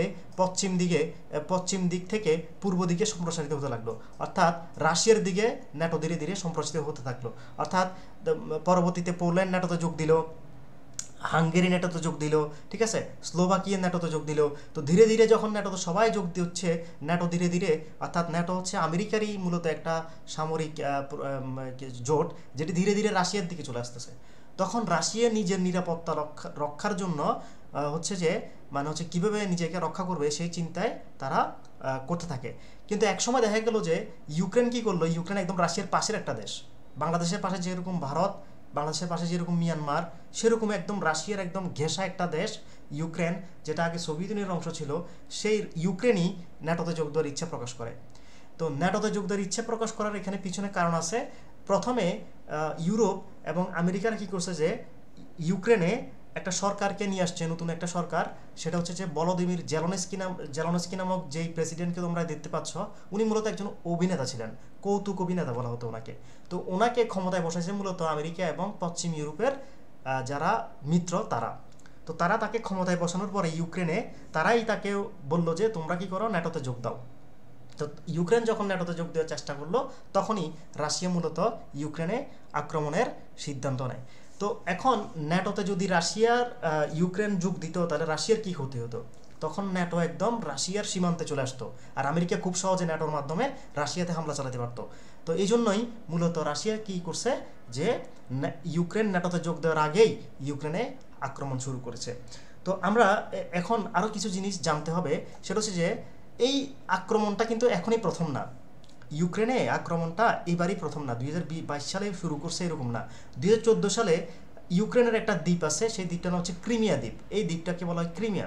পশ্চিম দিক থেকে পূর্ব দিকে সম্প্রসারিত হতে লাগলো, অর্থাৎ রাশিয়ার দিকে ন্যাটো ধীরে ধীরে সম্প্রসারিত হতে থাকলো। অর্থাৎ পরবর্তীতে পোল্যান্ড ন্যাটোতে যোগ দিল, হাঙ্গেরি ন্যাটোতে যোগ দিল, ঠিক আছে, স্লোভাকিয়া ন্যাটোতে যোগ দিল। তো ধীরে ধীরে যখন ন্যাটোতে সবাই যোগ দিচ্ছে, ন্যাটো ধীরে ধীরে, অর্থাৎ ন্যাটো হচ্ছে আমেরিকারই মূলত একটা সামরিক জোট, যেটি ধীরে ধীরে রাশিয়ার দিকে চলে আসতেছে। তখন রাশিয়া নিজের নিরাপত্তা রক্ষার জন্য হচ্ছে যে মানে হচ্ছে কীভাবে নিজেকে রক্ষা করবে সেই চিন্তায় তারা করতে থাকে। কিন্তু একসময় দেখা গেল যে ইউক্রেন কী করলো, ইউক্রেন একদম রাশিয়ার পাশের একটা দেশ। বাংলাদেশের পাশে যেরকম ভারত, বাংলাদেশের পাশে যেরকম মিয়ানমার, সেরকম একদম রাশিয়ার একদম ঘেঁষা একটা দেশ ইউক্রেন, যেটা আগে সোভিয়েত ইউনিয়নের অংশ ছিল, সেই ইউক্রেনই ন্যাটোতে যোগ দেওয়ার ইচ্ছা প্রকাশ করে। তো ন্যাটোতে যোগ দেওয়ার ইচ্ছা প্রকাশ করার এখানে পিছনে কারণ আছে। প্রথমে ইউরোপ এবং আমেরিকার কী করছে যে ইউক্রেনে একটা সরকারকে নিয়ে আসছে, নতুন একটা সরকার, সেটা হচ্ছে যে ভলোদিমির জেলেনস্কি নামক যেই প্রেসিডেন্টকে তোমরা দেখতে পাচ্ছ, উনি মূলত একজন অভিনেতা ছিলেন, কৌতুক অভিনেতা বলা হতো ওনাকে। তো ওনাকে ক্ষমতায় বসাইছে মূলত আমেরিকা এবং পশ্চিম ইউরোপের যারা মিত্র তারা। তো তারা তাকে ক্ষমতায় বসানোর পরে ইউক্রেনে তারাই তাকে বলল যে তোমরা কি করো, ন্যাটোতে যোগ দাও। তো ইউক্রেন যখন ন্যাটোতে যোগ দেওয়ার চেষ্টা করলো, তখনই রাশিয়া মূলত ইউক্রেনে আক্রমণের সিদ্ধান্ত নেয়। তো এখন ন্যাটোতে যদি রাশিয়ার ইউক্রেন যোগ দিত, তাহলে রাশিয়ার কী ক্ষতি হতো? তখন ন্যাটো একদম রাশিয়ার সীমান্তে চলে আসতো, আর আমেরিকা খুব সহজে ন্যাটোর মাধ্যমে রাশিয়াতে হামলা চালাতে পারতো। তো এই জন্যই মূলত রাশিয়া কী করছে যে ইউক্রেন ন্যাটোতে যোগ দেওয়ার আগেই ইউক্রেনে আক্রমণ শুরু করেছে। তো আমরা এখন আরও কিছু জিনিস জানতে হবে, সেটা হচ্ছে যে এই আক্রমণটা কিন্তু এখনই প্রথম না। ইউক্রেনে আক্রমণটা এবারই প্রথম না, 2022 সালে শুরু করছে এরকম না। 2014 সালে ইউক্রেনের একটা দ্বীপ আছে, সেই দ্বীপটার নাম হচ্ছে ক্রিমিয়া দ্বীপ। এই দ্বীপটাকে বলা হয় ক্রিমিয়া।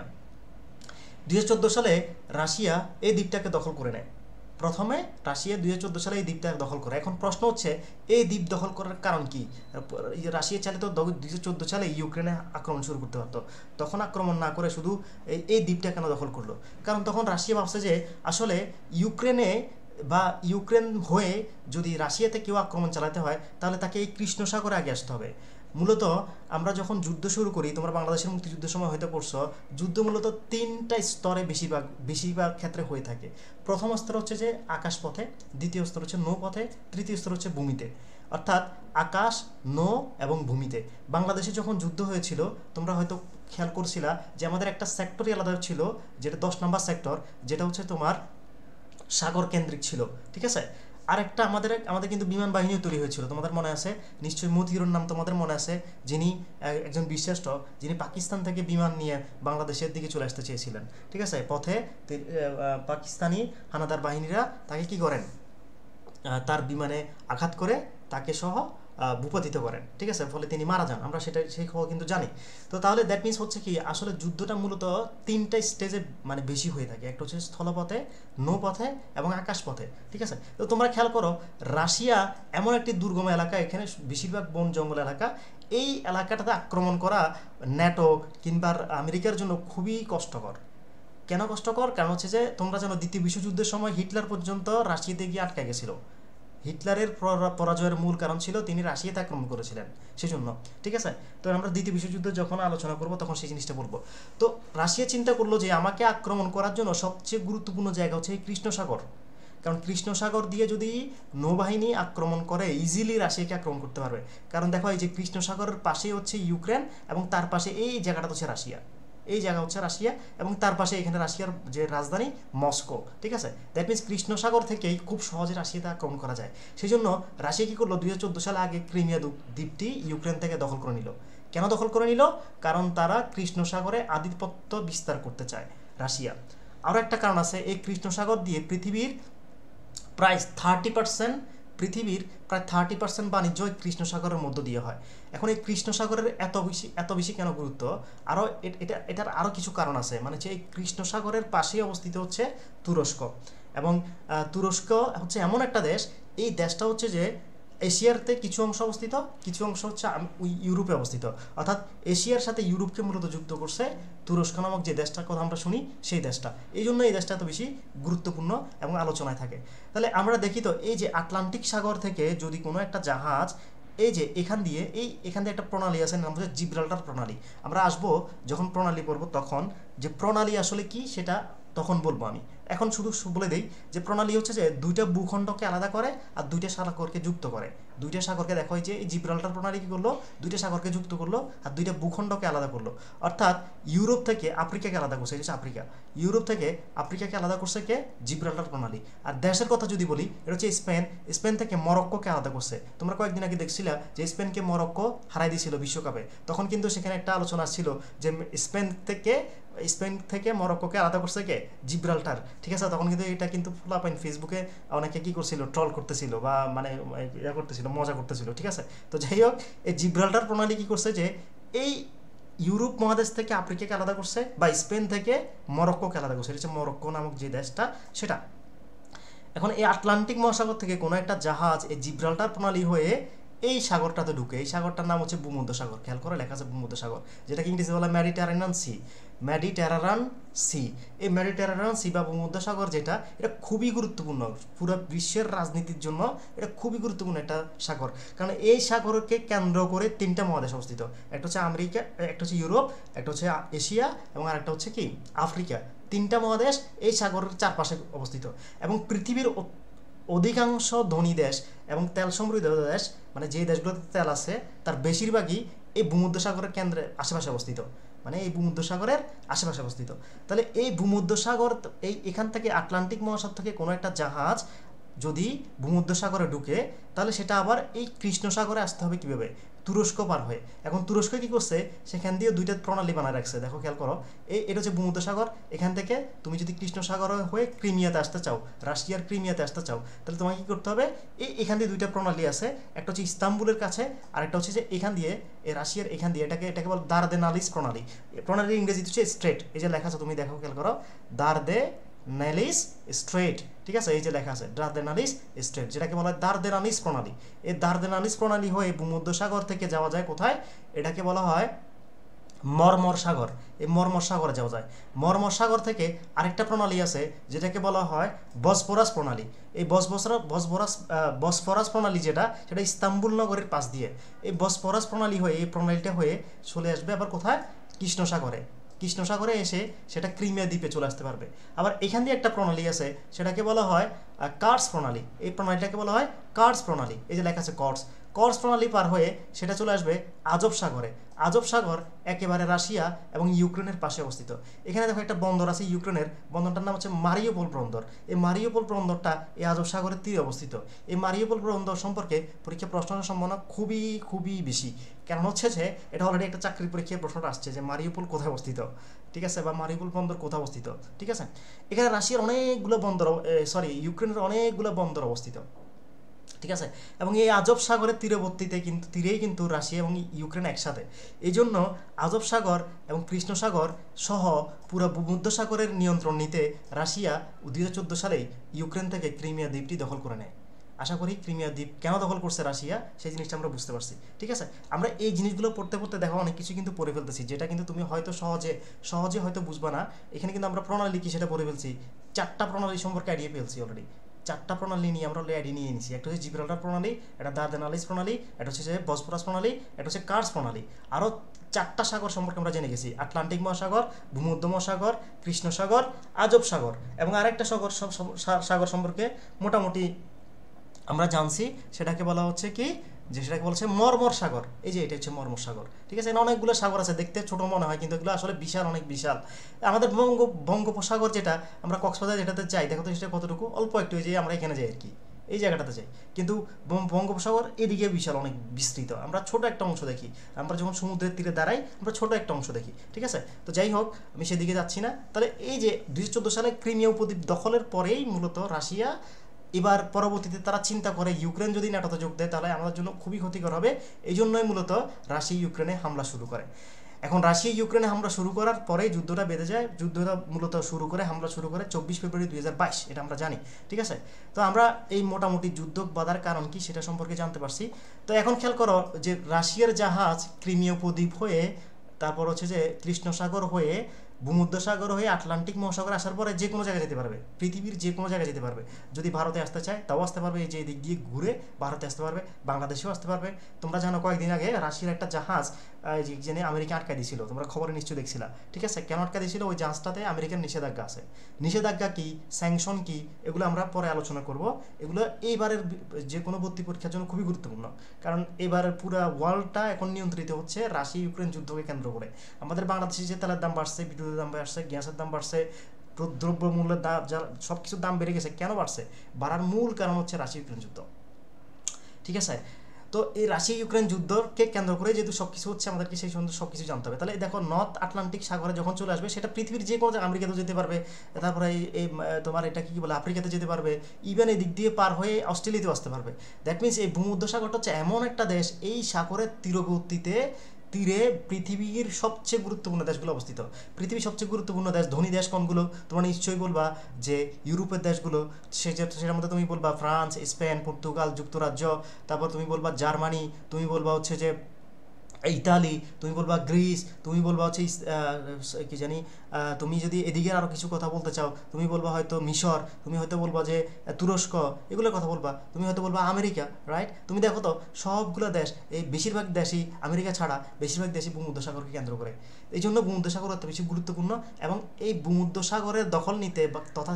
2014 সালে রাশিয়া এই দ্বীপটাকে দখল করে নেয়। প্রথমে রাশিয়া 2014 সালে এই দ্বীপটা দখল করে। এখন প্রশ্ন হচ্ছে এই দ্বীপ দখল করার কারণ কি? রাশিয়া চাইলে তো 2014 সালে ইউক্রেনে আক্রমণ শুরু করতে পারতো, তখন আক্রমণ না করে শুধু এই দ্বীপটা কেন দখল করলো? কারণ তখন রাশিয়া ভাবছে যে আসলে ইউক্রেনে বা ইউক্রেন হয়ে যদি রাশিয়াতে কেউ আক্রমণ চালাতে হয়, তাহলে তাকে এই কৃষ্ণ সাগরে আগে আসতে হবে। মূলত আমরা যখন যুদ্ধ শুরু করি, তোমরা বাংলাদেশের মুক্তিযুদ্ধের সময় হয়তো পড়ছো, যুদ্ধ মূলত 3টা স্তরে বেশিরভাগ ক্ষেত্রে হয়ে থাকে। প্রথম স্তর হচ্ছে যে আকাশপথে, দ্বিতীয় স্তর হচ্ছে নৌপথে, তৃতীয় স্তর হচ্ছে ভূমিতে। অর্থাৎ আকাশ, নৌ এবং ভূমিতে। বাংলাদেশে যখন যুদ্ধ হয়েছিল, তোমরা হয়তো খেয়াল করছিলা যে আমাদের একটা সেক্টরই আলাদা ছিল, যেটা 10 নম্বর সেক্টর, যেটা হচ্ছে তোমার সাগর কেন্দ্রিক ছিল, ঠিক আছে। আরেকটা আমাদের কিন্তু বিমান বাহিনীও তৈরি হয়েছিল, তোমাদের মনে আছে নিশ্চয়ই, মতিউরের নাম তোমাদের মনে আছে, যিনি একজন বিশিষ্ট, যিনি পাকিস্তান থেকে বিমান নিয়ে বাংলাদেশের দিকে চলে আসতে চেয়েছিলেন, ঠিক আছে। পথে পাকিস্তানি হানাদার বাহিনীরা তাকে কি করেন, তার বিমানে আঘাত করে তাকে সহ ভূপাতিত করেন, ঠিক আছে, ফলে তিনি মারা যান। আমরা সেই খবর কিন্তু জানি। তো তাহলে দ্যাট মিনস হচ্ছে কি, আসলে যুদ্ধটা মূলত 3টা স্টেজে মানে বেশি হয়ে থাকে। একটা হচ্ছে স্থলপথে, নৌপথে এবং আকাশপথে, ঠিক আছে। তো তোমরা খেয়াল করো, রাশিয়া এমন একটি দুর্গম এলাকা, এখানে বেশিরভাগ বন জঙ্গল এলাকা, এই এলাকাটাতে আক্রমণ করা ন্যাটো কিংবা আমেরিকার জন্য খুবই কষ্টকর। কেন কষ্টকর? কারণ হচ্ছে যে তোমরা জানো দ্বিতীয় বিশ্বযুদ্ধের সময় হিটলার পর্যন্ত রাশিয়াতে গিয়ে আটকে গেছিল। হিটলারের পরাজয়ের মূল কারণ ছিল তিনি রাশিয়াতে আক্রমণ করেছিলেন, সেজন্য। ঠিক আছে, তো আমরা দ্বিতীয় বিশ্বযুদ্ধ যখন আলোচনা করব তখন সেই জিনিসটা বলবো। তো রাশিয়া চিন্তা করলো যে আমাকে আক্রমণ করার জন্য সবচেয়ে গুরুত্বপূর্ণ জায়গা হচ্ছে এই কৃষ্ণ সাগর। কারণ কৃষ্ণ সাগর দিয়ে যদি নৌবাহিনী আক্রমণ করে ইজিলি রাশিয়াকে আক্রমণ করতে পারবে। কারণ দেখো এই যে কৃষ্ণ সাগরের পাশেই হচ্ছে ইউক্রেন এবং তার পাশে এই জায়গাটা হচ্ছে রাশিয়া, এই জায়গা হচ্ছে রাশিয়া এবং তার পাশে এখানে রাশিয়ার যে রাজধানী মস্কো। ঠিক আছে, দ্যাট মিনস কৃষ্ণ সাগর থেকেই খুব সহজে রাশিয়াতে আক্রমণ করা যায়। সেই জন্য রাশিয়া কী করলো, 2014 সালে আগে ক্রিমিয়া দ্বীপটি ইউক্রেন থেকে দখল করে নিল। কেন দখল করে নিল? কারণ তারা কৃষ্ণ সাগরে আধিপত্য বিস্তার করতে চায় রাশিয়া। আরও একটা কারণ আছে, এই কৃষ্ণ সাগর দিয়ে পৃথিবীর প্রায় 30% বাণিজ্য এই কৃষ্ণ সাগরের মধ্য দিয়ে হয়। এখন এই কৃষ্ণ সাগরের এত বেশি কেন গুরুত্ব? আরও এটার আরও কিছু কারণ আছে। মানে যে এই কৃষ্ণ সাগরের পাশেই অবস্থিত হচ্ছে তুরস্ক, এবং তুরস্ক হচ্ছে এমন একটা দেশ, এই দেশটা হচ্ছে যে এশিয়াতে কিছু অংশ অবস্থিত, কিছু অংশ হচ্ছে ইউরোপে অবস্থিত। অর্থাৎ এশিয়ার সাথে ইউরোপকে মূলত যুক্ত করছে তুরস্ক নামক যে দেশটার কথা আমরা শুনি, সেই দেশটা। এই জন্য এই দেশটা এত বেশি গুরুত্বপূর্ণ এবং আলোচনায় থাকে। তাহলে আমরা দেখি তো এই যে আটলান্টিক সাগর থেকে যদি কোনো একটা জাহাজ এই যে এখান দিয়ে একটা প্রণালী আছে, নাম হচ্ছে জিব্রাল্টার প্রণালী। আমরা আসবো যখন প্রণালী পড়ব তখন, যে প্রণালী আসলে কি সেটা তখন বলবো আমি। এখন শুধু বলে দেই যে প্রণালী হচ্ছে যে দুইটা ভূখণ্ডকে আলাদা করে আর দুইটা সাগরকে যুক্ত করে। দুইটা সাগরকে দেখো যে এই জিব্রাল্টার প্রণালী কী করলো, দুইটা সাগরকে যুক্ত করলো আর দুইটা ভূখণ্ডকে আলাদা করলো। অর্থাৎ ইউরোপ থেকে আফ্রিকাকে আলাদা করছে, এটা হচ্ছে আফ্রিকা। ইউরোপ থেকে আফ্রিকাকে আলাদা করছে কে? জিব্রাল্টার প্রণালী। আর দেশের কথা যদি বলি, এটা হচ্ছে স্পেন থেকে মরক্কোকে আলাদা করছে। তোমরা কয়েকদিন আগে দেখছিলা যে স্পেনকে মরক্কো হারাই দিয়েছিল বিশ্বকাপে, তখন কিন্তু সেখানে একটা আলোচনা ছিল যে স্পেন থেকে মরক্কোকে আলাদা করছে কে? জিব্রাল্টার। ঠিক আছে, তখন কিন্তু এটা কিন্তু ফোলাপাইন ফেসবুকে অনেকে কী করছিল, ট্রল করতেছিল বা মানে ইয়া করতেছিল, মজা করতেছিল। ঠিক আছে, তো যাই হোক, এই জিব্রাল্টার প্রণালী কী করছে যে এই ইউরোপ মহাদেশ থেকে আফ্রিকাকে আলাদা করছে, বা স্পেন থেকে মরক্কোকে আলাদা করছে। এটা হচ্ছে মরক্কো নামক যে দেশটা, সেটা। এখন এই আটলান্টিক মহাসাগর থেকে কোনো একটা জাহাজ এই জিব্রাল্টার প্রণালী হয়ে এই সাগরটাতে ঢুকে। এই সাগরটার নাম হচ্ছে ভূমধ্যসাগর। খেয়াল করে লেখা আছে ভূমধ্যসাগর, যেটাকে ইংরেজি বলা মেডিটেরানিয়ান সি। এই মেডিটেরানিয়ান সি বা ভূমধ্যসাগর যেটা, এটা খুবই গুরুত্বপূর্ণ পুরো বিশ্বের রাজনীতির জন্য। এটা খুবই গুরুত্বপূর্ণ একটা সাগর, কারণ এই সাগরকে কেন্দ্র করে তিনটা মহাদেশ অবস্থিত। একটা হচ্ছে আমেরিকা, একটা হচ্ছে ইউরোপ, একটা হচ্ছে এশিয়া এবং আরেকটা হচ্ছে কি আফ্রিকা। তিনটা মহাদেশ এই সাগরের চারপাশে অবস্থিত, এবং পৃথিবীর অধিকাংশ ধনী দেশ এবং তেল সমৃদ্ধ দেশ, মানে যে দেশগুলোতে তেল আছে তার বেশিরভাগই এই ভূমধ্যসাগরের কেন্দ্রে আশেপাশে অবস্থিত, মানে এই ভূমধ্যসাগরের আশেপাশে অবস্থিত। তাহলে এই ভূমধ্যসাগর, এখান থেকে আটলান্টিক মহাসাগর থেকে কোনো একটা জাহাজ যদি ভূমধ্যসাগরে ঢুকে, তাহলে সেটা আবার এই কৃষ্ণ সাগরে আসতে হবে কীভাবে? তুরস্ক পার হয়ে। এখন তুরস্ক কী করছে, সেখান দিয়ে দুইটা প্রণালী বানায় রাখছে। দেখো খেয়াল করো, এটা হচ্ছে ভূমধ্যসাগর। এখান থেকে তুমি যদি কৃষ্ণ সাগর হয়ে ক্রিমিয়াতে আসতে চাও, রাশিয়ার ক্রিমিয়াতে আসতে চাও, তাহলে তোমাকে কী করতে হবে? এখান দিয়ে দুইটা প্রণালী আছে, একটা হচ্ছে ইস্তাম্বুলের কাছে আর একটা হচ্ছে যে এখান দিয়ে রাশিয়ার এখান দিয়ে, এটাকে বল দারদেনালিস প্রণালী। প্রণালীর ইংরেজি হচ্ছে স্ট্রেট। এই যে লেখা আছে, তুমি দেখো খেয়াল করো, দারদেনালিস স্ট্রেট। ঠিক আছে, এই যে লেখা আছে দারদেনালিস স্ট্রেট, যেটাকে বলা হয় দারদেনালিস প্রণালী। এই দারদেনালিস প্রণালী হয়ে ভূমধ্যসাগর থেকে যাওয়া যায় কোথায়? এটাকে বলা হয় মর্মর সাগর। এই মর্মর সাগরে যাওয়া যায়। মর্মর সাগর থেকে আরেকটা প্রণালী আছে যেটাকে বলা হয় বসফরাস প্রণালী। এই বসফরাস প্রণালী যেটা, সেটা ইস্তাম্বুল নগরের পাশ দিয়ে এই বসফরাস প্রণালী হয়ে, এই প্রণালীটা হয়ে চলে আসবে আবার কোথায়? কৃষ্ণ সাগরে এসে সেটা ক্রিমিয়া দ্বীপে চলে আসতে পারবে। আবার এখান দিয়ে একটা প্রণালী আছে, সেটাকে বলা হয় কার্স প্রণালী। এই প্রণালীটাকে বলা হয় কার্স প্রণালী। এই যে লেখা আছে কর্স প্রণালী পার হয়ে সেটা চলে আসবে আজব সাগরে। আজব সাগর একেবারে রাশিয়া এবং ইউক্রেনের পাশে অবস্থিত। এখানে দেখো একটা বন্দর আছে ইউক্রেনের, বন্দরটার নাম হচ্ছে মারিউপোল বন্দর। এই মারিউপোল বন্দরটা এই আজব সাগরের তীরে অবস্থিত। এই মারিউপোল বন্দর সম্পর্কে পরীক্ষা প্রশ্ন আসার সম্ভাবনা খুবই বেশি। কারণ হচ্ছে যে এটা অলরেডি একটা চাকরির পরীক্ষায় প্রশ্নটা আসছে যে মারিউপোল কোথায় অবস্থিত, ঠিক আছে, বা মারিউপোল বন্দর কোথায় অবস্থিত। ঠিক আছে, এখানে রাশিয়ার অনেকগুলো বন্দর, ইউক্রেনের অনেকগুলো বন্দর অবস্থিত। ঠিক আছে, এবং এই আজব সাগরের তীরেই কিন্তু রাশিয়া এবং ইউক্রেন একসাথে। এই জন্য আজব সাগর এবং কৃষ্ণ সাগর সহ পুরো ভূমধ্যসাগরের নিয়ন্ত্রণ নিতে রাশিয়া 2014 সালেই ইউক্রেন থেকে ক্রিমিয়া দ্বীপটি দখল করে নেয়। আশা করি ক্রিমিয়া দ্বীপ কেন দখল করছে রাশিয়া সেই জিনিসটা আমরা বুঝতে পারছি। ঠিক আছে, আমরা এই জিনিসগুলো পড়তে পড়তে দেখো অনেক কিছু কিন্তু পড়ে ফেলতেছি, যেটা কিন্তু তুমি হয়তো সহজে হয়তো বুঝবা না। এখানে কিন্তু আমরা প্রণালী কি সেটা পড়ে ফেলছি, 4টা প্রণালী সম্পর্কে আইডিয়া পেয়েছি অলরেডি। 4টা প্রণালী নিয়ে আমরা অলরেডি নিয়ে নিয়েছি। একটা হচ্ছে জিব্রাল্টার প্রণালী, একটা দার্দানালিস প্রণালী, একটা হচ্ছে বসফরাস প্রণালী, একটা হচ্ছে কার্স প্রণালী। আরও 4টা সাগর সম্পর্কে আমরা জেনে গেছি, আটলান্টিক মহাসাগর, ভূমধ্য মহাসাগর, কৃষ্ণ সাগর, আজব সাগর, এবং আরেকটা সাগর সম্পর্কে মোটামুটি আমরা জানছি, সেটাকে বলা হচ্ছে কি, যে সেটাকে বলছে মর্মর সাগর। এই যে এটা হচ্ছে মর্মর সাগর। ঠিক আছে, অনেকগুলো সাগর আছে, দেখতে ছোট মনে হয় কিন্তু এগুলো আসলে বিশাল, অনেক বিশাল। আমাদের বঙ্গোপসাগর যেটা আমরা কক্সবাজার যেটাতে যাই, দেখো তো সেটা কতটুকু, অল্প একটু, এই যে আমরা এখানে যাই আর কি, এই জায়গাটাতে যাই। কিন্তু বঙ্গোপসাগর এদিকে বিশাল, অনেক বিস্তৃত, আমরা ছোট একটা অংশ দেখি। আমরা যখন সমুদ্রের তীরে দাঁড়াই আমরা ছোট একটা অংশ দেখি। ঠিক আছে, তো যাই হোক আমি সেদিকে যাচ্ছি না। তাহলে এই যে 2014 সালে ক্রিমিয়া উপদ্বীপ দখলের পরেই মূলত রাশিয়া এবার পরবর্তীতে তারা চিন্তা করে ইউক্রেন যদি ন্যাটোতে যোগ দেয় তাহলে আমাদের জন্য খুবই ক্ষতিকর হবে। এই জন্যই মূলত রাশিয়া ইউক্রেনে হামলা শুরু করে। এখন রাশিয়া ইউক্রেনে হামলা শুরু করার পরেই যুদ্ধটা বেঁধে যায়। যুদ্ধটা মূলত হামলা শুরু করে 24 ফেব্রুয়ারি 2022, এটা আমরা জানি। ঠিক আছে, তো আমরা এই মোটামুটি যুদ্ধ বাধার কারণ কি সেটা সম্পর্কে জানতে পারছি। তো এখন খেয়াল করো যে রাশিয়ার জাহাজ ক্রিমিয়া উপদ্বীপ হয়ে, তারপর হচ্ছে যে কৃষ্ণ সাগর হয়ে, ভূমধ্যসাগর হয়ে আটলান্টিক মহাসাগর আসার পরে যে কোনো জায়গায় যেতে পারবে, পৃথিবীর যে কোনো জায়গায় যেতে পারবে। যদি ভারতে আসতে চায় তাও আসতে পারবে, এই যে দিক দিয়ে ঘুরে ভারতে আসতে পারবে, বাংলাদেশেও আসতে পারবে। তোমরা জানো কয়েকদিন আগে রাশিয়ার একটা জাহাজ যেখানে আমেরিকা আটকা দিয়েছিল, তোমরা খবরে নিশ্চয়ই দেখছিলা। ঠিক আছে, কেন আটকা দিয়েছিল? ওই জাহাজটাতে আমেরিকার নিষেধাজ্ঞা আছে। নিষেধাজ্ঞা কি, স্যাংশন কি, এগুলো আমরা পরে আলোচনা করব। এগুলো এইবারের যে কোনো ভর্তি পরীক্ষার জন্য খুবই গুরুত্বপূর্ণ, কারণ এবারের পুরো ওয়ার্ল্ডটা এখন নিয়ন্ত্রিত হচ্ছে রাশিয়া ইউক্রেন যুদ্ধকে কেন্দ্র করে। আমাদের বাংলাদেশে যে তেলের দাম বাড়ছে, বিদ্যুতের দাম বাড়ছে, গ্যাসের দাম বাড়ছে, দ্রব্যমূল্যের দাম, সব কিছুর দাম বেড়ে গেছে। কেন বাড়ছে? বাড়ার মূল কারণ হচ্ছে রাশিয়া ইউক্রেন যুদ্ধ। ঠিক আছে, তো এই রাশিয়া ইউক্রেন যুদ্ধকে কেন্দ্র করে যেহেতু সব কিছু হচ্ছে, আমাদেরকে সেই সম্বন্ধে সব কিছু জানতে হবে। তাহলে দেখো নর্থ আটলান্টিক সাগরে যখন চলে আসবে, সেটা পৃথিবীর যে কোনো জায়গায়, আমেরিকাতেও যেতে পারবে, তারপরে এই তোমার এটা কি বলে আফ্রিকাতে যেতে পারবে, ইভেন এই দিক দিয়ে পার হয়ে অস্ট্রেলিয়াতেও আসতে পারবে। দ্যাট মিনস এই ভূমধ্যসাগরটা হচ্ছে এমন একটা দেশ, এই সাগরের তীরে পৃথিবীর সবচেয়ে গুরুত্বপূর্ণ দেশগুলো অবস্থিত। পৃথিবীর সবচেয়ে গুরুত্বপূর্ণ দেশ, ধনী দেশ কোনগুলো? তোমরা নিশ্চয়ই বলবা যে ইউরোপের দেশগুলো। সেটার মধ্যে তুমি বলবা ফ্রান্স, স্পেন, পর্তুগাল, যুক্তরাজ্য, তারপর তুমি বলবা জার্মানি, তুমি বলবা হচ্ছে যে ইতালি, তুমি বলবা গ্রিস, তুমি বলবা হচ্ছে কি জানি, তুমি যদি এদিকে আরও কিছু কথা বলতে চাও তুমি বলবা হয়তো মিশর, তুমি হয়তো বলবা যে তুরস্ক, এগুলোর কথা বলবা, তুমি হয়তো বলবা আমেরিকা। রাইট, তুমি দেখো তো সবগুলো দেশ, এই বেশিরভাগ দেশই, আমেরিকা ছাড়া বেশিরভাগ দেশই ভূমধ্যসাগরকে কেন্দ্র করে। এই জন্য ভূমধ্যসাগর এত বেশি গুরুত্বপূর্ণ। এবং এই ভূমধ্যসাগরের দখল নিতে তথা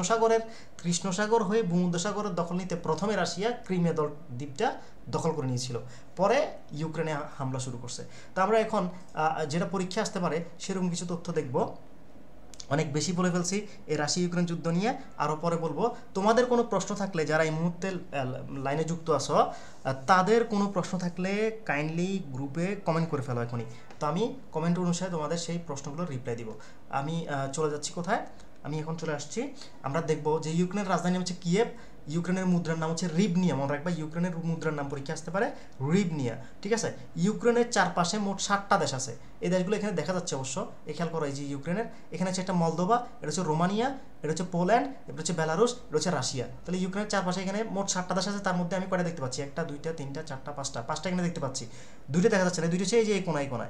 কৃষ্ণসাগর হয়ে ভূমধ্যসাগরের দখল নিতে প্রথমে রাশিয়া ক্রিমিয়া দ্বীপটা দখল করে নিয়েছিল, পরে ইউক্রেনে হামলা শুরু করছে। তো আমরা এখন যেটা পরীক্ষা আসতে পারে সেরকম কিছু তথ্য দেখব। অনেক বেশি বলে ফেলছি এই রাশিয়া ইউক্রেন যুদ্ধ নিয়ে, আরও পরে বলবো। তোমাদের কোনো প্রশ্ন থাকলে, যারা এই মুহূর্তে লাইনে যুক্ত আছো, তাদের কোনো প্রশ্ন থাকলে কাইন্ডলি গ্রুপে কমেন্ট করে ফেলো এখনই। তো আমি কমেন্ট অনুসারে তোমাদের সেই প্রশ্নগুলোর রিপ্লাই দিব। আমি চলে যাচ্ছি কোথায়, আমি এখন চলে আসছি। আমরা দেখব যে ইউক্রেনের রাজধানী হচ্ছে কিয়েভ, ইউক্রেনের মুদ্রার নাম হচ্ছে রিবনিয়া। মনে রাখবা ইউক্রেনের মুদ্রার নাম পরীক্ষা আসতে পারে রিবনিয়া। ঠিক আছে, ইউক্রেনের চারপাশে মোট 7টা দেশ আছে। এই দেশগুলো এখানে দেখা যাচ্ছে অবশ্য, এই খেয়াল করো। এই যে ইউক্রেনের এখানে হচ্ছে একটা মলদোভা, এটা হচ্ছে রোমানিয়া, এটা হচ্ছে পোল্যান্ড, এটা হচ্ছে বেলারুস, এটা হচ্ছে রাশিয়া। তাহলে ইউক্রেনের চারপাশে এখানে মোট 7টা দেশ আছে। তার মধ্যে আমি কয়টা দেখতে পাচ্ছি? 1টা 2টা 3টা 4টা 5টা এখানে দেখতে পাচ্ছি। 2টা দেখা যাচ্ছে না, 2টা হচ্ছে এই যে এই কোনায়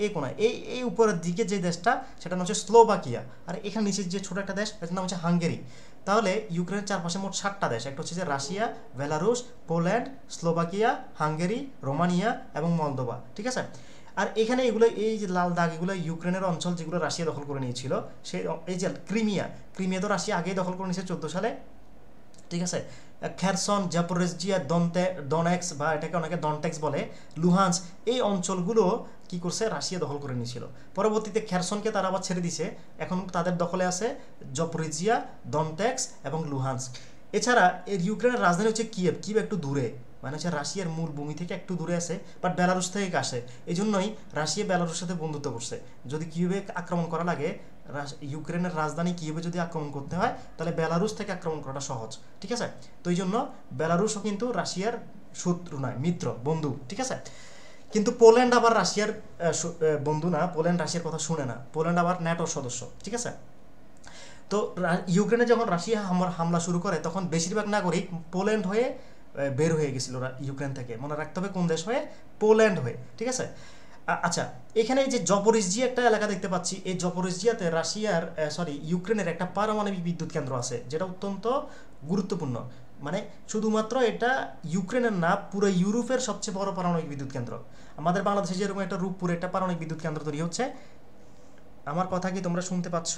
এই উপরের দিকে যে দেশটা সেটা নাম হচ্ছে স্লোভাকিয়া, আর এখানে নিচে যে ছোট একটা দেশ এটার নাম হচ্ছে হাঙ্গেরি। তাহলে ইউক্রেনের চারপাশে মোট 7টা দেশ, একটা হচ্ছে যে Russia, Belarus, Poland, Slovakia, Hungary, Romania এবং মলদোভা। ঠিক আছে, আর এখানে এগুলো, এই যে লাল দাগ, এগুলো ইউক্রেনের অঞ্চল যেগুলো রাশিয়া দখল করে নিয়েছিল। এই যে ক্রিমিয়া তো রাশিয়া আগেই দখল করে নিয়েছে 14 সালে। ঠিক আছে, খেরসন, জাপোরিজিয়া, ডনেক্স বা এটাকে অনেকে ডনটেক্স বলে, লুহান্স, এই অঞ্চলগুলো কি করছে? রাশিয়া দখল করে নিয়েছিল। পরবর্তীতে খেরসনকে তারা আবার ছেড়ে দিছে, এখন তাদের দখলে আছে জাপোরিজিয়া, ডনটেক্স এবং লুহান্স। এছাড়া এর ইউক্রেনের রাজধানী হচ্ছে কিয়েভ একটু দূরে, মানে হচ্ছে রাশিয়ার মূল ভূমি থেকে একটু দূরে আছে, বাট বেলারুস থেকে আসে। এই জন্যই রাশিয়া বেলারুসের সাথে বন্ধুত্ব করছে। যদি কিয়েভে আক্রমণ করা লাগে, ইউক্রেনের রাজধানী কিয়েভে যদি আক্রমণ করতে হয় তাহলে বেলারুস থেকে আক্রমণ করাটা সহজ। ঠিক আছে, তো এই জন্য বেলারুসও কিন্তু রাশিয়ার শত্রু নয়, মিত্র, বন্ধু। ঠিক আছে, কিন্তু পোল্যান্ড আবার রাশিয়ার বন্ধু না, পোল্যান্ড রাশিয়ার কথা শুনে না, পোল্যান্ড আবার ন্যাটোর সদস্য। ঠিক আছে, তো ইউক্রেনে যখন রাশিয়া হামলা শুরু করে তখন বেশিরভাগ নাগরিক পোল্যান্ড হয়ে বের হয়ে গেছিল ইউক্রেন থেকে। মনে রাখতে হবে কোন দেশ হয়ে, পোল্যান্ড হয়ে, ঠিক আছে। আচ্ছা, এখানে এই যে জপরিজিয়া একটা এলাকা দেখতে পাচ্ছি, এই জপরিজিয়াতে ইউক্রেনের একটা পারমাণবিক বিদ্যুৎ কেন্দ্র আছে, যেটা অত্যন্ত গুরুত্বপূর্ণ। মানে শুধুমাত্র এটা ইউক্রেনের না, পুরো ইউরোপের সবচেয়ে বড় পারমাণবিক বিদ্যুৎ কেন্দ্র। আমাদের বাংলাদেশে যেরকম একটা রূপপুরে একটা পারমাণবিক বিদ্যুৎ কেন্দ্র তৈরি হচ্ছে। আমার কথা কি তোমরা শুনতে পাচ্ছ?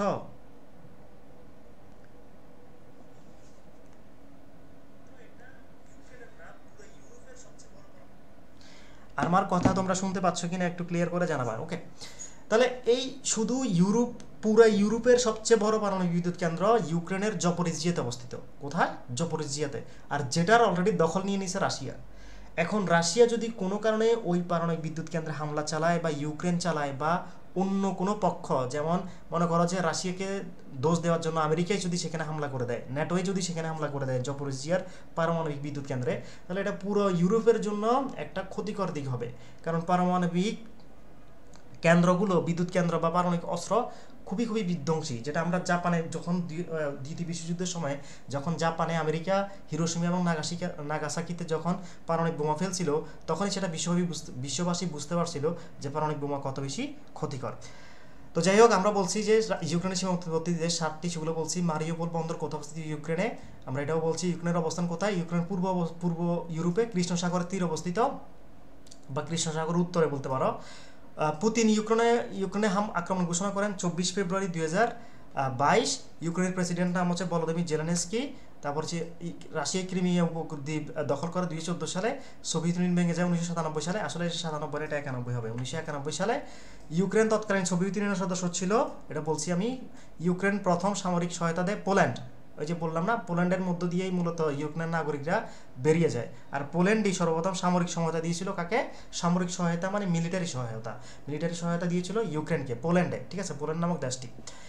আমার কথা তোমরা শুনতে পাচ্ছ কিনা একটু ক্লিয়ার করে জানাবা। ওকে, তাহলে এই শুধু পুরো ইউরোপের সবচেয়ে বড় পারমাণবিক বিদ্যুৎ কেন্দ্র ইউক্রেনের জপরিজিয়াতে অবস্থিত। কোথায়? জপরিজিয়াতে। আর যেটার অলরেডি দখল নিয়ে নিয়েছে রাশিয়া। এখন রাশিয়া যদি কোনো কারণে ওই পারমাণবিক বিদ্যুৎ কেন্দ্রে হামলা চালায়, বা ইউক্রেন চালায়, বা অন্য কোনো পক্ষ, যেমন মনে করো যে রাশিয়াকে দোষ দেওয়ার জন্য আমেরিকায় যদি সেখানে হামলা করে দেয়, ন্যাটোয় যদি সেখানে হামলা করে দেয় জপরিজিয়ার পারমাণবিক বিদ্যুৎ কেন্দ্রে, তাহলে এটা পুরো ইউরোপের জন্য একটা ক্ষতিকর দিক হবে। কারণ পারমাণবিক কেন্দ্রগুলো, বিদ্যুৎ কেন্দ্র বা পারমাণবিক অস্ত্র খুবই খুবই বিধ্বংসী। যেটা আমরা জাপানে যখন দ্বিতীয় বিশ্বযুদ্ধের সময় যখন জাপানে আমেরিকা হিরোশিমা এবং নাগাসাকিতে যখন পারমাণবিক বোমা ফেলছিল, তখনই সেটা বিশ্ববাসী বুঝতে পারছিল যে পারমাণবিক বোমা কত বেশি ক্ষতিকর। তো যাই হোক, আমরা বলছি যে ইউক্রেনের সীমান্তবর্তী দেশ 7টি, সেগুলো বলছি। মারিউপোল বন্দর কোথায় অবস্থিত? ইউক্রেনে। আমরা এটাও বলছি ইউক্রেনের অবস্থান কোথায়? ইউক্রেন পূর্ব ইউরোপে কৃষ্ণ সাগরের তীর অবস্থিত, বা কৃষ্ণ সাগর উত্তরে বলতে পারো। পুতিন ইউক্রেনে আক্রমণ ঘোষণা করেন 24 ফেব্রুয়ারি 2022। ইউক্রেনের প্রেসিডেন্ট নাম হচ্ছে ভলোদিমির জেলেনস্কি। তারপর হচ্ছে রাশিয়া ক্রিমিয়া উপদ্বীপ দখল করে 2014 সালে। সোভিয়েত ইউনিয়ন ভেঙে যায় 1997 সালে। আসলে 97 এটা 91 হবে। 1991 সালে ইউক্রেন তৎকালীন সোভিয়েত ইউনিয়নের সদস্য ছিল, এটা বলছি আমি। ইউক্রেন প্রথম সামরিক সহায়তা দেয় পোল্যান্ড। ওই যে বললাম না, পোল্যান্ডের মধ্য দিয়েই মূলত ইউক্রেনের নাগরিকরা বেরিয়ে যায়। আর পোল্যান্ডই সর্বপ্রথম সামরিক সহায়তা দিয়েছিল। কাকে? সামরিক সহায়তা মানে মিলিটারি সহায়তা দিয়েছিল ইউক্রেনকে, পোল্যান্ডে, ঠিক আছে, পোল্যান্ড নামক দেশটি।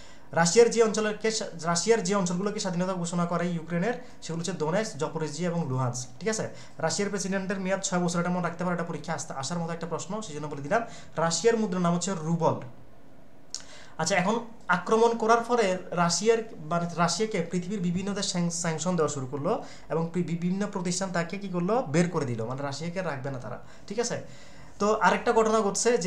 রাশিয়ার যে অঞ্চলগুলোকে স্বাধীনতা ঘোষণা করে ইউক্রেনের, সেগুলো হচ্ছে দোনেটস্ক, জাপোরিজিয়া এবং লুহান্স্ক, ঠিক আছে। রাশিয়ার প্রেসিডেন্টের মেয়াদ 6 বছর, এটা মনে রাখতে পারো, এটা পরীক্ষা আসার মতো একটা প্রশ্ন, সেই জন্য বলে দিলাম। রাশিয়ার মুদ্রার নাম হচ্ছে রুবল। আচ্ছা, এখন আক্রমণ করার পরে রাশিয়াকে পৃথিবীর বিভিন্ন দেশ স্যাংশন দেওয়া শুরু করলো, এবং বিভিন্ন প্রতিষ্ঠান তাকে কি করলো? বের করে দিল। মানে রাশিয়াকে রাখবে না তারা, ঠিক আছে। তো আরেকটা ঘটনা ঘটছে যে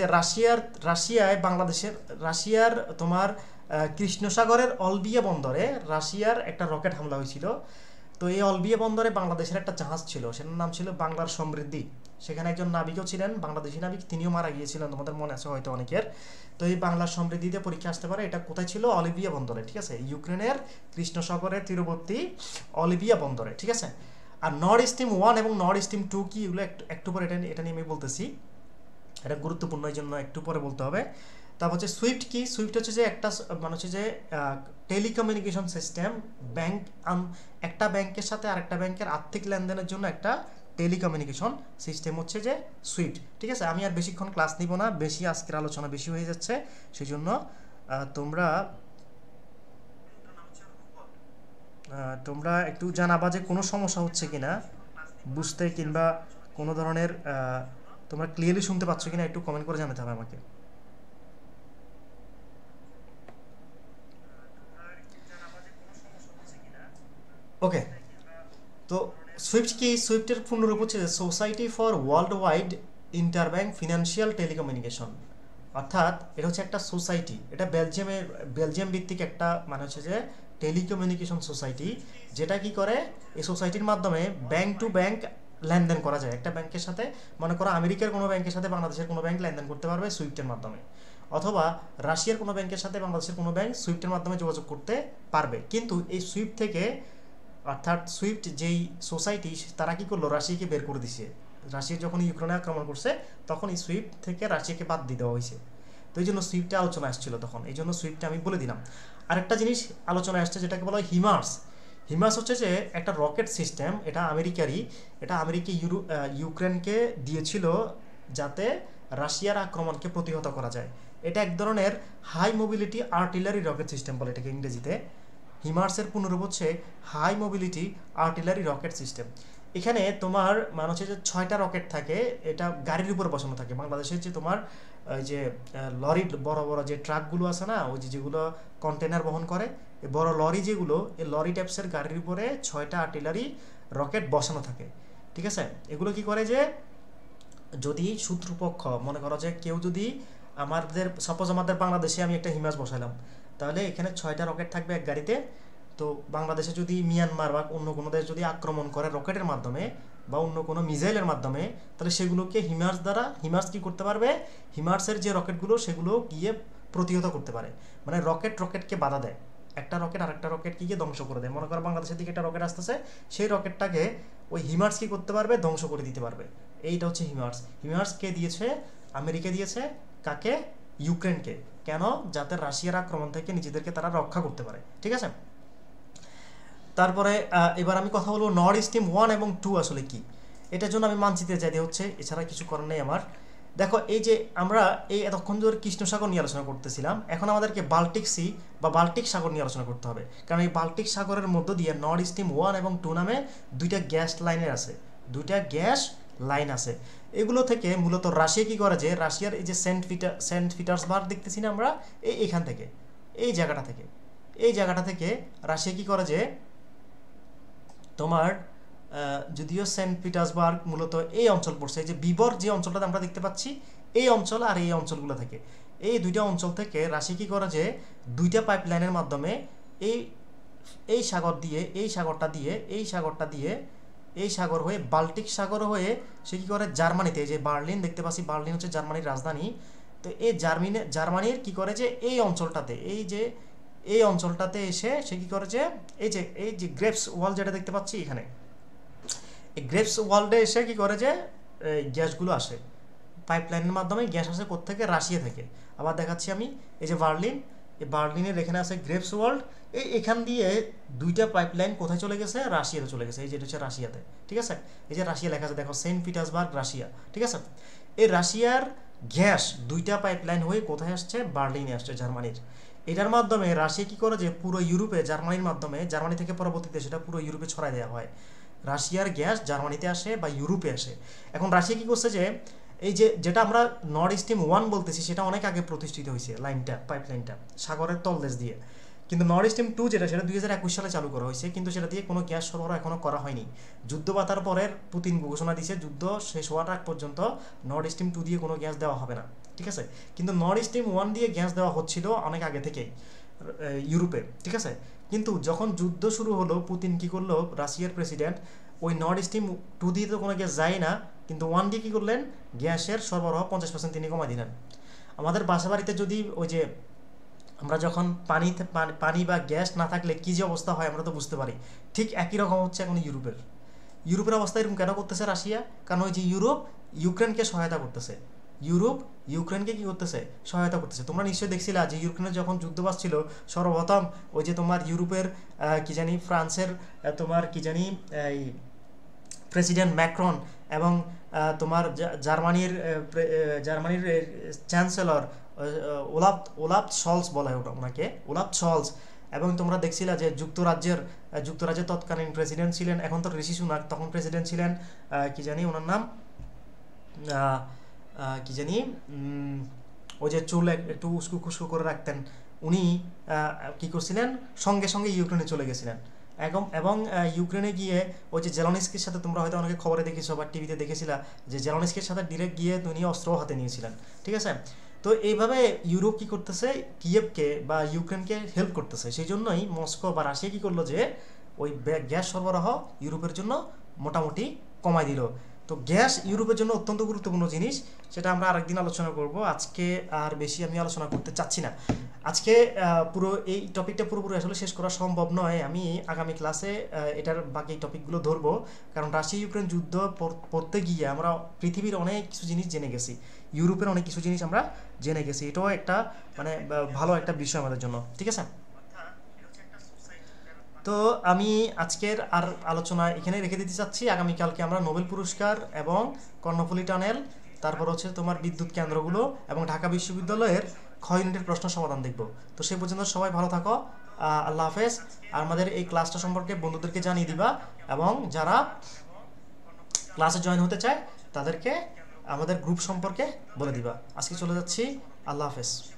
রাশিয়ার তোমার কৃষ্ণ সাগরের অলবিয়া বন্দরে রাশিয়ার একটা রকেট হামলা হয়েছিল। তো এই অলবিয়া বন্দরে বাংলাদেশের একটা জাহাজ ছিল, সেটার নাম ছিল বাংলার সমৃদ্ধি। সেখানে একজন নাবিকও ছিলেন, বাংলাদেশি নাবিক, তিনিও মারা গিয়েছিলেন, তোমাদের মনে আছে হয়তো অনেকের। তো এই বাংলার সমৃদ্ধিতে পরীক্ষা আসতে পারে, এটা কোথায় ছিল? অলিভিয়া বন্দরে, ঠিক আছে, ইউক্রেনের কৃষ্ণ সাগরের তীরবর্তী অলিভিয়া বন্দরে, ঠিক আছে। আর নর্থ স্ট্রিম 1 এবং নর্থ স্ট্রিম 2 কি, এগুলো একটু পরে এটা নিয়ে আমি বলতেছি। এটা গুরুত্বপূর্ণ, এই জন্য একটু পরে বলতে হবে। তারপর হচ্ছে সুইফট কি? সুইফট হচ্ছে যে একটা মানে হচ্ছে যে টেলিকমিউনিকেশন সিস্টেম। একটা ব্যাংকের সাথে আরেকটা ব্যাংকের আর্থিক লেনদেনের জন্য একটা টেলিকমিউনিকেশন সিস্টেম হচ্ছে যে সুইফট, ঠিক আছে। আমি আর বেশিক্ষণ ক্লাস নিব না, আজকের আলোচনা বেশি হয়ে যাচ্ছে, সেই জন্য তোমরা একটু জানাবা যে কোনো সমস্যা হচ্ছে কিনা বুঝতে, কিংবা কোনো ধরনের তোমরা ক্লিয়ারলি শুনতে পাচ্ছ কিনা একটু কমেন্ট করে জানাতে হবে আমাকে। ওকে, তো সুইফট কি? সুইফটের পূর্ণরূপ হচ্ছে society for world wide interbank financial telecommunication. অর্থাৎ এটা হচ্ছে একটা সোসাইটি, এটা বেলজিয়াম ভিত্তিক একটা মানে হচ্ছে যে টেলিকমিউনিকেশন সোসাইটি, যেটা কি করে? এই সোসাইটির মাধ্যমে ব্যাংক টু ব্যাংক লেনদেন করা যায়। একটা ব্যাংকের সাথে, মনে করো আমেরিকার কোনো ব্যাংকের সাথে বাংলাদেশের কোনো ব্যাংক লেনদেন করতে পারবে সুইফটের মাধ্যমে, অথবা রাশিয়ার কোনো ব্যাংকের সাথে বাংলাদেশের কোনো ব্যাংক সুইফটের মাধ্যমে যোগাযোগ করতে পারবে। কিন্তু এই সুইফট থেকে, অর্থাৎ সুইফট যেই সোসাইটি, তারা কি করলো? রাশিয়াকে বের করে দিছে। রাশিয়া যখন ইউক্রেনে আক্রমণ করছে, তখন এই সুইফট থেকে রাশিয়াকে বাদ দিয়ে দেওয়া হয়েছে। তো এই জন্য সুইফটে আলোচনা আসছিল তখন, এই জন্য সুইফটে আমি বলে দিলাম। আরেকটা জিনিস আলোচনায় আসছে, যেটাকে বলা হয় হিমার্স। হিমার্স হচ্ছে যে একটা রকেট সিস্টেম, এটা আমেরিকারই। এটা আমেরিকা ইউক্রেনকে দিয়েছিল যাতে রাশিয়ার আক্রমণকে প্রতিহত করা যায়। এটা এক ধরনের high mobility artillery rocket system বলে এটাকে ইংরেজিতে। হিমার্সের পূর্ণরূপ হচ্ছে high mobility artillery rocket system. এখানে তোমার মানে হচ্ছে যে 6টা রকেট থাকে, এটা গাড়ির উপর বসানো থাকে। বাংলাদেশের যে তোমার ওই যে লরি, বড় বড় যে ট্রাকগুলো আছে না, ওই যেগুলো কন্টেনার বহন করে, এই বড় লরি যেগুলো, এই লরি টাইপসের গাড়ির উপরে 6টা আর্টিলারি রকেট বসানো থাকে, ঠিক আছে। এগুলো কি করে যে যদি শত্রুপক্ষ মনে করো যে কেউ যদি আমাদের সাপোজ আমাদের বাংলাদেশে আমি একটা হিমাজ বসাইলাম, তাহলে এখানে 6টা রকেট থাকবে এক গাড়িতে। তো বাংলাদেশে যদি মিয়ানমার বা অন্য কোনো দেশ যদি আক্রমণ করে রকেটের মাধ্যমে বা অন্য কোনো মিসাইলের মাধ্যমে, তাহলে সেগুলোকে হিমার্স দ্বারা হিমার্স কি করতে পারবে, হিমার্সের যে রকেটগুলো সেগুলো গিয়ে প্রতিহত করতে পারে। মানে রকেটকে বাধা দেয়, একটা রকেট আরেকটা রকেটকে গিয়ে ধ্বংস করে দেয়। মনে করো বাংলাদেশের দিকে একটা রকেট আসতেছে, সেই রকেটটাকে ওই হিমার্স কি করতে পারবে, ধ্বংস করে দিতে পারবে। এইটা হচ্ছে হিমার্স। হিমার্স কে দিয়েছে? আমেরিকা দিয়েছে। কাকে? ইউক্রেনকে। কেন? যাতে রাশিয়ার আক্রমণ থেকে নিজেদেরকে তারা রক্ষা করতে পারে। ঠিক আছে। তারপরে এবার আমি কথা বলবো নর্থ স্ট্রিম 1 এবং 2 আসলে কি। এটার জন্য আমি মানচিত্রে যাইতে হচ্ছে, এছাড়া কিছু করার নেই আমার। দেখো এই যে আমরা এই এতক্ষণ ধরে কৃষ্ণ সাগর নিয়ে আলোচনা করতেছিলাম, এখন আমাদেরকে বাল্টিক সি বা বাল্টিক সাগর নিয়ে আলোচনা করতে হবে। কারণ এই বাল্টিক সাগরের মধ্য দিয়ে নর্থ স্ট্রিম 1 এবং 2 নামে দুইটা গ্যাস লাইনের আছে, দুইটা গ্যাস লাইন আছে। এগুলো থেকে মূলত রাশিয়া কি করে যে রাশিয়ার এই যে সেন্ট পিটার্সবার্গ দেখতেছি না আমরা, এইখান থেকে এই জায়গাটা থেকে রাশিয়া কি করে যে তোমার যদিও সেন্ট পিটার্সবার্গ মূলত এই অঞ্চল পড়ছে, এই যে বিবর যে অঞ্চলটাতে আমরা দেখতে পাচ্ছি এই অঞ্চল আর এই অঞ্চলগুলো থেকে, এই দুইটা অঞ্চল থেকে রাশিয়া কী করে যে দুইটা পাইপলাইনের মাধ্যমে এই সাগর দিয়ে এই সাগরটা দিয়ে এই সাগর হয়ে বাল্টিক সাগর হয়ে সে কী করে জার্মানিতে, যে বার্লিন দেখতে পাচ্ছি, বার্লিন হচ্ছে জার্মানির রাজধানী। তো এই জার্মানির কী করে যে এই অঞ্চলটাতে এসে সে কী করে যে এই যে গ্রেপস ওয়াল যেটা দেখতে পাচ্ছি এখানে, এই গ্রেপস ওয়ার্ল্ডে এসে কি করে যে গ্যাসগুলো আসে পাইপলাইনের মাধ্যমে, গ্যাস আসে কোত্থেকে? রাশিয়া থেকে। আবার দেখাচ্ছি আমি, এই যে বার্লিন, এই বার্লিনের এখানে আছে গ্রেপস ওয়ার্ল্ড, এখান দিয়ে দুইটা পাইপলাইন কোথায় চলে গেছে? রাশিয়াতে চলে গেছে। এই যেটা হচ্ছে রাশিয়াতে। ঠিক আছে। এই যে রাশিয়া লেখা আছে দেখো, সেন্ট পিটার্সবার্গ রাশিয়া। ঠিক আছে। এই রাশিয়ার গ্যাস দুইটা পাইপলাইন হয়ে কোথায় আসছে? বার্লিনে আসছে, জার্মানির। এটার মাধ্যমে রাশিয়া কি করে যে পুরো ইউরোপে, জার্মানির মাধ্যমে, জার্মানি থেকে পরবর্তীতে সেটা পুরো ইউরোপে ছড়াই দেওয়া হয়। রাশিয়ার গ্যাস জার্মানিতে আসে বা ইউরোপে আসে। এখন রাশিয়া কি করছে যে এই যেটা আমরা নর্থ স্ট্রিম 1 বলতেছি সেটা অনেক আগে প্রতিষ্ঠিত হয়েছে, পাইপলাইনটা সাগরের তলদেশ দিয়ে। কিন্তু নর্থ স্ট্রিম 2 সেটা 2021 সালে চালু করা হয়েছে, কিন্তু সেটা দিয়ে কোনো গ্যাস সরবরাহ এখনও করা হয়নি। যুদ্ধ বাতার পরের পুতিন ঘোষণা দিয়েছে যুদ্ধ শেষ হওয়ার আগ পর্যন্ত নর্থ স্ট্রিম 2 দিয়ে কোনো গ্যাস দেওয়া হবে না। ঠিক আছে। কিন্তু নর্থ স্ট্রিম 1 দিয়ে গ্যাস দেওয়া হচ্ছিল অনেক আগে থেকেই ইউরোপে। ঠিক আছে। কিন্তু যখন যুদ্ধ শুরু হলো, পুতিন কি করলো, রাশিয়ার প্রেসিডেন্ট, ওই নর্থ স্ট্রিম 2 দিয়ে তো কোনো গ্যাস যায় না, কিন্তু 1 দিয়ে কী করলেন, গ্যাসের সরবরাহ 50% তিনি কমাই দিলেন। আমাদের বাসা বাড়িতে যদি ওই যে আমরা যখন পানি বা গ্যাস না থাকলে কী যে অবস্থা হয় আমরা তো বুঝতে পারি, ঠিক একই রকম হচ্ছে এখন ইউরোপের অবস্থা এরকম কেন করতেছে রাশিয়া? কারণ ওই যে ইউরোপ ইউক্রেনকে সহায়তা করতেছে, ইউরোপ ইউক্রেনকে কি করতেছে? সহায়তা করতেছে। তোমরা নিশ্চয়ই দেখছিলা যে ইউক্রেনের যখন যুদ্ধ বাজছিল, সর্বপ্রথম ওই যে তোমার ইউরোপের কি জানি ফ্রান্সের তোমার কি জানি এই প্রেসিডেন্ট ম্যাক্রন এবং তোমার জার্মানির চ্যান্সেলর ওলাফ শলস বলা হয় ওনাকে, ওলাফ শলস। এবং তোমরা দেখছিলা যে যুক্তরাজ্যের তৎকালীন প্রেসিডেন্ট ছিলেন, এখন তো ঋষি সুনাক, তখন প্রেসিডেন্ট ছিলেন কি জানি ওনার নাম, কি জানি ওই যে চুল একটু উস্কু খুস্কু করে রাখতেন, উনি কি করছিলেন, সঙ্গে সঙ্গে ইউক্রেনে চলে গেছিলেন। এবং ইউক্রেনে গিয়ে ওই যে জেলনস্কির সাথে, তোমরা হয়তো অনেকে খবরে দেখেছো বা টিভিতে দেখেছিলা যে জেলনস্কির সাথে ডিরেক্ট গিয়ে উনি অস্ত্র হাতে নিয়েছিলেন। ঠিক আছে। তো এইভাবে ইউরোপ কি করতেছে, কিয়েভকে বা ইউক্রেনকে হেল্প করতেছে। সেই জন্যই মস্কো বা রাশিয়া কি করলো যে ওই গ্যাস সরবরাহ ইউরোপের জন্য মোটামুটি কমাই দিল। তো গ্যাস ইউরোপের জন্য অত্যন্ত গুরুত্বপূর্ণ জিনিস, সেটা আমরা আরেকদিন আলোচনা করব। আজকে আর বেশি আমি আলোচনা করতে চাচ্ছি না। আজকে পুরো এই টপিকটা পুরোপুরি আসলে শেষ করা সম্ভব নয়। আমি আগামী ক্লাসে এটার বাকি টপিকগুলো ধরবো, কারণ রাশিয়া ইউক্রেন যুদ্ধ পড়তে গিয়ে আমরা পৃথিবীর অনেক কিছু জিনিস জেনে গেছি, ইউরোপের অনেক কিছু জিনিস আমরা জেনে গেছি। এটাও একটা মানে ভালো একটা বিষয় আমাদের জন্য। ঠিক আছে। তো আমি আজকের আর আলোচনা এখানে রেখে দিতে চাচ্ছি। আগামীকালকে আমরা নোবেল পুরস্কার এবং কর্ণফুলী টানেল, তারপর হচ্ছে তোমার বিদ্যুৎ কেন্দ্রগুলো এবং ঢাকা বিশ্ববিদ্যালয়ের ক্ষয় ইউনিটের প্রশ্ন সমাধান দেখব। তো সেই পর্যন্ত সবাই ভালো থাকো। আল্লাহ হাফেজ। আর আমাদের এই ক্লাসটা সম্পর্কে বন্ধুদেরকে জানিয়ে দিবা, এবং যারা ক্লাসে জয়েন হতে চায় তাদেরকে আমাদের গ্রুপ সম্পর্কে বলে দিবা। আজকে চলে যাচ্ছি। আল্লাহ হাফেজ।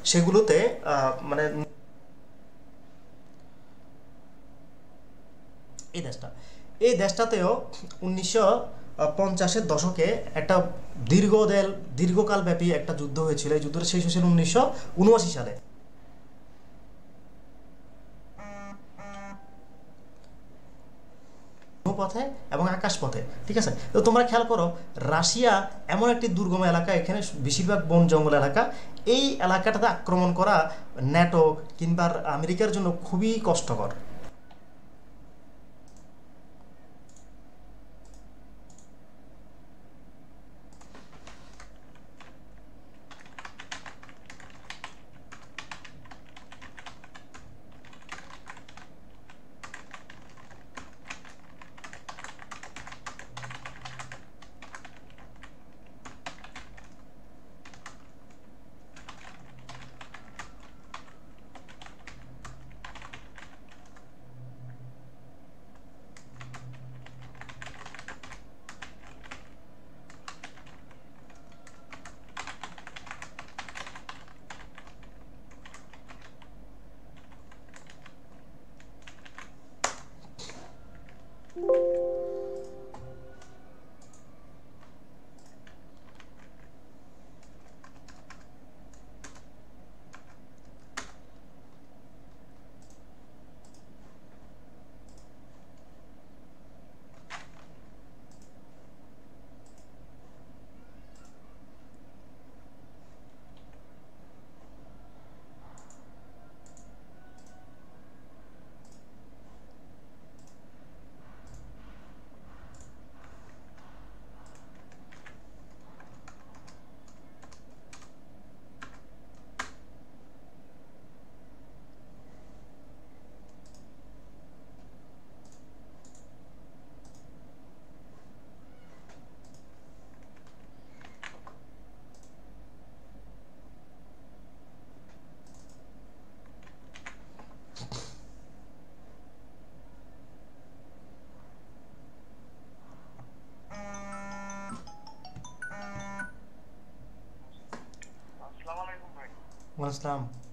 সেগুলোতে মানে এই দেশটা এই দেশটাতেও 1950-এর দশকে একটা দীর্ঘকাল ব্যাপী একটা যুদ্ধ হয়েছিল। এই যুদ্ধটা শেষ হয়েছিল 1979 সালে। পথে এবং আকাশপথে, ঠিক আছে। তো তোমরা খেয়াল করো, রাশিয়া এমন একটি দুর্গম এলাকা, এখানে বেশিরভাগ বন জঙ্গল এলাকা। এই এলাকাটাতে আক্রমণ করা ন্যাটো কিংবা আমেরিকার জন্য খুবই কষ্টকর। ওয়ালাইকুম আসসালাম।